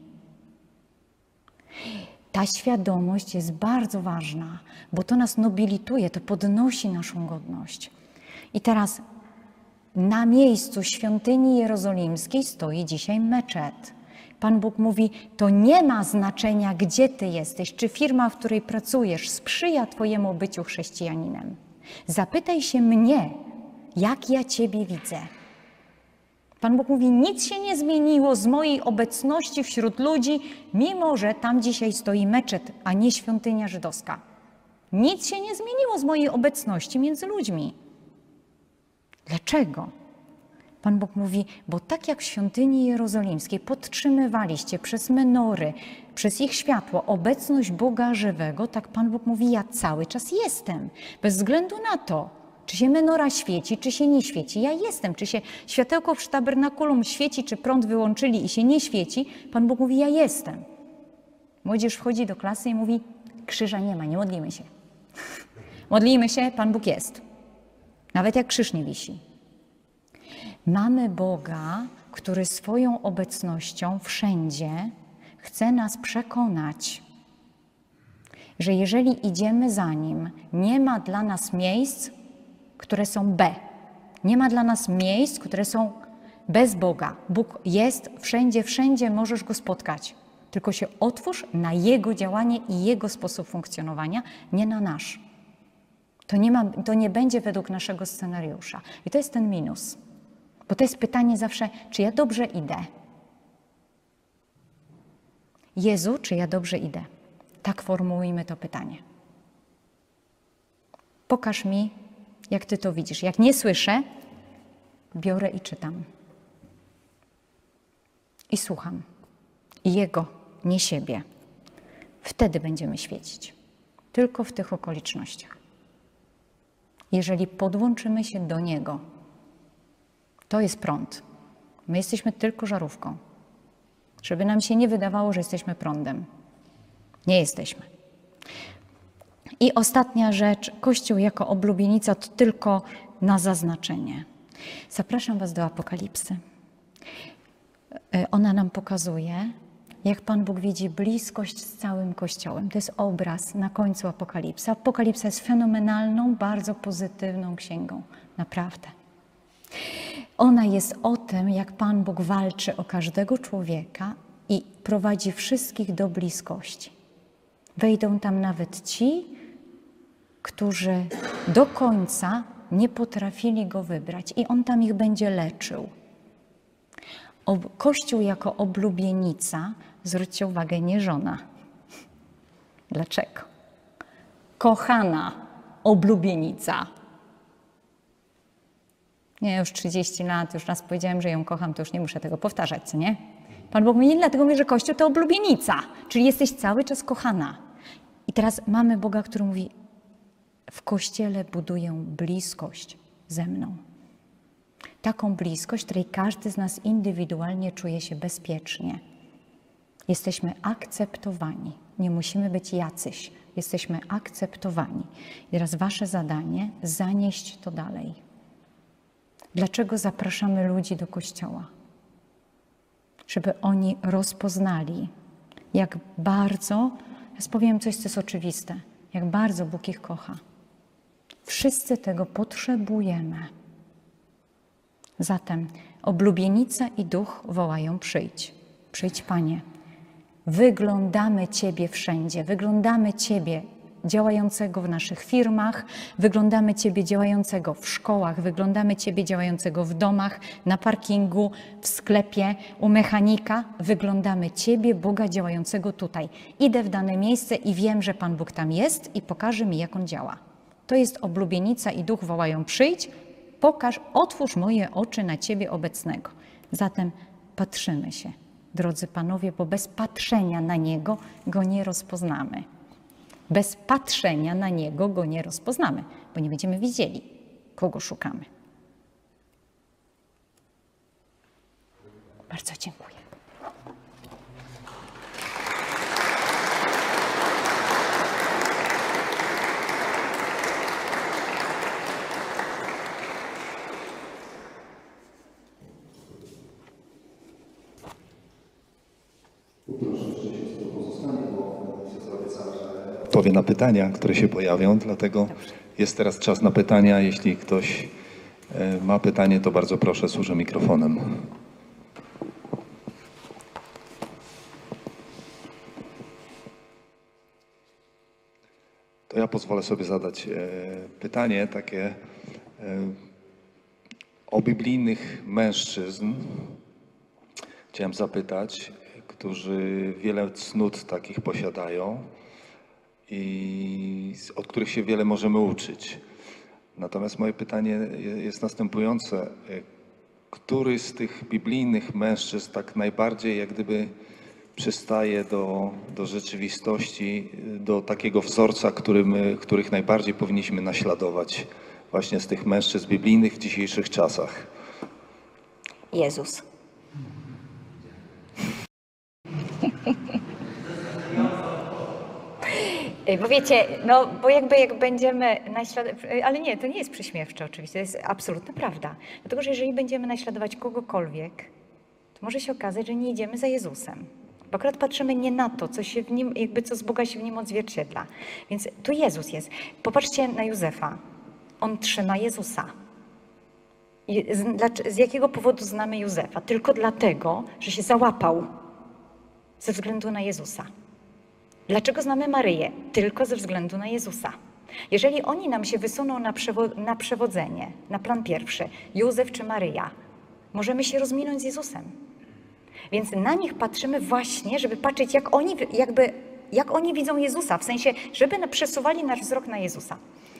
Ta świadomość jest bardzo ważna, bo to nas nobilituje, to podnosi naszą godność. I teraz na miejscu świątyni jerozolimskiej stoi dzisiaj meczet. Pan Bóg mówi, to nie ma znaczenia, gdzie ty jesteś, czy firma, w której pracujesz, sprzyja twojemu byciu chrześcijaninem. Zapytaj się mnie, jak ja ciebie widzę. Pan Bóg mówi, nic się nie zmieniło z mojej obecności wśród ludzi, mimo że tam dzisiaj stoi meczet, a nie świątynia żydowska. Nic się nie zmieniło z mojej obecności między ludźmi. Dlaczego? Pan Bóg mówi, bo tak jak w świątyni jerozolimskiej podtrzymywaliście przez menory, przez ich światło obecność Boga żywego, tak Pan Bóg mówi, ja cały czas jestem. Bez względu na to, czy się menora świeci, czy się nie świeci. Ja jestem. Czy się światełko przy tabernakulum świeci, czy prąd wyłączyli i się nie świeci, Pan Bóg mówi, ja jestem. Młodzież wchodzi do klasy i mówi, krzyża nie ma, nie modlimy się. Modlimy się, Pan Bóg jest. Nawet jak krzyż nie wisi. Mamy Boga, który swoją obecnością wszędzie chce nas przekonać, że jeżeli idziemy za Nim, nie ma dla nas miejsc, które są B. Nie ma dla nas miejsc, które są bez Boga. Bóg jest wszędzie, wszędzie możesz Go spotkać. Tylko się otwórz na Jego działanie i Jego sposób funkcjonowania, nie na nasz. To nie będzie według naszego scenariusza. I to jest ten minus. Bo to jest pytanie zawsze, czy ja dobrze idę? Jezu, czy ja dobrze idę? Tak formułujmy to pytanie. Pokaż mi, jak Ty to widzisz. Jak nie słyszę, biorę i czytam. I słucham. I Jego, nie siebie. Wtedy będziemy świecić. Tylko w tych okolicznościach. Jeżeli podłączymy się do Niego, to jest prąd. My jesteśmy tylko żarówką. Żeby nam się nie wydawało, że jesteśmy prądem. Nie jesteśmy. I ostatnia rzecz, Kościół jako oblubienica to tylko na zaznaczenie. Zapraszam Was do Apokalipsy. Ona nam pokazuje, jak Pan Bóg widzi bliskość z całym Kościołem. To jest obraz na końcu Apokalipsy. Apokalipsa jest fenomenalną, bardzo pozytywną księgą. Naprawdę. Ona jest o tym, jak Pan Bóg walczy o każdego człowieka i prowadzi wszystkich do bliskości. Wejdą tam nawet ci, którzy do końca nie potrafili Go wybrać i On tam ich będzie leczył. Kościół jako oblubienica, zwróćcie uwagę, nie żona. Dlaczego? Kochana oblubienica. Nie, już 30 lat, już raz powiedziałem, że ją kocham, to już nie muszę tego powtarzać, co nie? Pan Bóg mówi, dlatego mówi, że Kościół to oblubienica, czyli jesteś cały czas kochana. I teraz mamy Boga, który mówi, w Kościele buduję bliskość ze mną. Taką bliskość, której każdy z nas indywidualnie czuje się bezpiecznie. Jesteśmy akceptowani. Nie musimy być jacyś. Jesteśmy akceptowani. I teraz wasze zadanie, zanieść to dalej. Dlaczego zapraszamy ludzi do Kościoła? Żeby oni rozpoznali, jak bardzo, ja powiem coś, co jest oczywiste, jak bardzo Bóg ich kocha. Wszyscy tego potrzebujemy. Zatem oblubienica i duch wołają, przyjdź. Przyjdź, Panie. Wyglądamy Ciebie wszędzie. Wyglądamy Ciebie działającego w naszych firmach, wyglądamy Ciebie działającego w szkołach, wyglądamy Ciebie działającego w domach, na parkingu, w sklepie, u mechanika. Wyglądamy Ciebie, Boga działającego tutaj. Idę w dane miejsce i wiem, że Pan Bóg tam jest i pokaże mi, jak On działa. To jest oblubienica i duch wołają, przyjdź, pokaż, otwórz moje oczy na Ciebie obecnego. Zatem patrzymy się, drodzy panowie, bo bez patrzenia na Niego Go nie rozpoznamy. Bez patrzenia na Niego Go nie rozpoznamy, bo nie będziemy wiedzieli, kogo szukamy. Bardzo dziękuję. Odpowie na pytania, które się pojawią, dlatego jest teraz czas na pytania. Jeśli ktoś ma pytanie, to bardzo proszę, służę mikrofonem. To ja pozwolę sobie zadać pytanie takie o biblijnych mężczyzn. Chciałem zapytać, którzy wiele cnót takich posiadają i od których się wiele możemy uczyć. Natomiast moje pytanie jest następujące. Który z tych biblijnych mężczyzn tak najbardziej jak gdyby przystaje do rzeczywistości, do takiego wzorca, których najbardziej powinniśmy naśladować właśnie z tych mężczyzn biblijnych w dzisiejszych czasach? Jezus. Bo wiecie, no bo jakby jak będziemy naśladować, ale nie, to nie jest prześmiewcze oczywiście, to jest absolutna prawda. Dlatego, że jeżeli będziemy naśladować kogokolwiek, to może się okazać, że nie idziemy za Jezusem. Bo akurat patrzymy nie na to, co się w nim, jakby co z Boga się w nim odzwierciedla. Więc tu Jezus jest. Popatrzcie na Józefa. On trzyma Jezusa. I z jakiego powodu znamy Józefa? Tylko dlatego, że się załapał ze względu na Jezusa. Dlaczego znamy Maryję? Tylko ze względu na Jezusa. Jeżeli oni nam się wysuną na przewodzenie, na plan pierwszy, Józef czy Maryja, możemy się rozminąć z Jezusem. Więc na nich patrzymy właśnie, żeby patrzeć, jak oni widzą Jezusa, w sensie, żeby przesuwali nasz wzrok na Jezusa.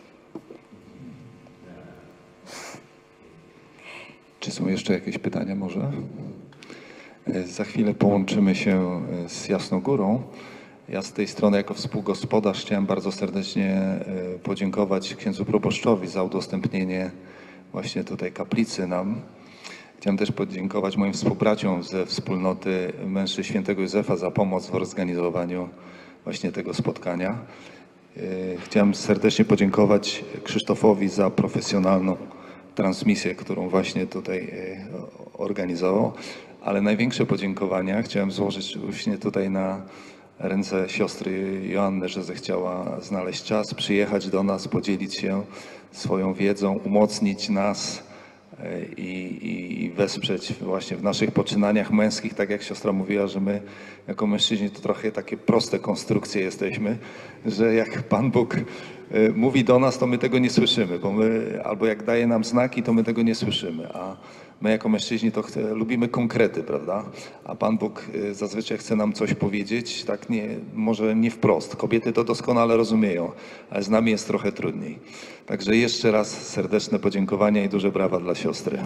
Czy są jeszcze jakieś pytania może? Za chwilę połączymy się z Jasną Górą. Ja z tej strony jako współgospodarz chciałem bardzo serdecznie podziękować księdzu proboszczowi za udostępnienie właśnie tutaj kaplicy nam. Chciałem też podziękować moim współbraciom ze wspólnoty Mężczyzn Świętego Józefa za pomoc w organizowaniu właśnie tego spotkania. Chciałem serdecznie podziękować Krzysztofowi za profesjonalną transmisję, którą właśnie tutaj organizował, ale największe podziękowania chciałem złożyć właśnie tutaj na ręce siostry Joanny, że zechciała znaleźć czas, przyjechać do nas, podzielić się swoją wiedzą, umocnić nas i wesprzeć właśnie w naszych poczynaniach męskich, tak jak siostra mówiła, że my jako mężczyźni to trochę takie proste konstrukcje jesteśmy, że jak Pan Bóg mówi do nas, to my tego nie słyszymy, bo my, albo jak daje nam znaki, to my tego nie słyszymy, a my jako mężczyźni to lubimy konkrety, prawda? A Pan Bóg zazwyczaj chce nam coś powiedzieć, tak może nie wprost. Kobiety to doskonale rozumieją, ale z nami jest trochę trudniej. Także jeszcze raz serdeczne podziękowania i duże brawa dla siostry.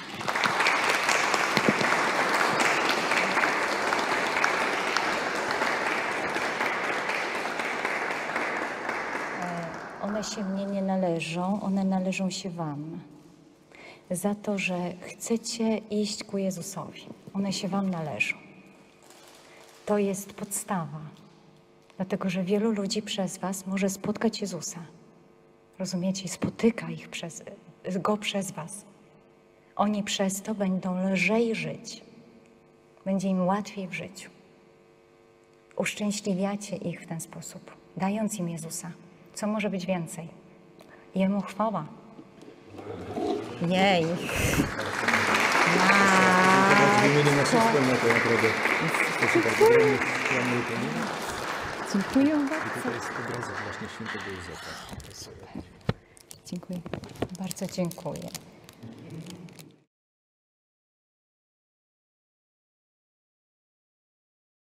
One się mnie nie należą, one należą się wam. Za to, że chcecie iść ku Jezusowi. One się wam należą. To jest podstawa. Dlatego, że wielu ludzi przez was może spotkać Jezusa. Rozumiecie? Spotyka Go przez was. Oni przez to będą lżej żyć. Będzie im łatwiej w życiu. Uszczęśliwiacie ich w ten sposób, dając im Jezusa. Co może być więcej? Jemu chwała. Jej. Dziękuję bardzo. To jest obrazek właśnie świętego Józefa. Dziękuję. Bardzo dziękuję.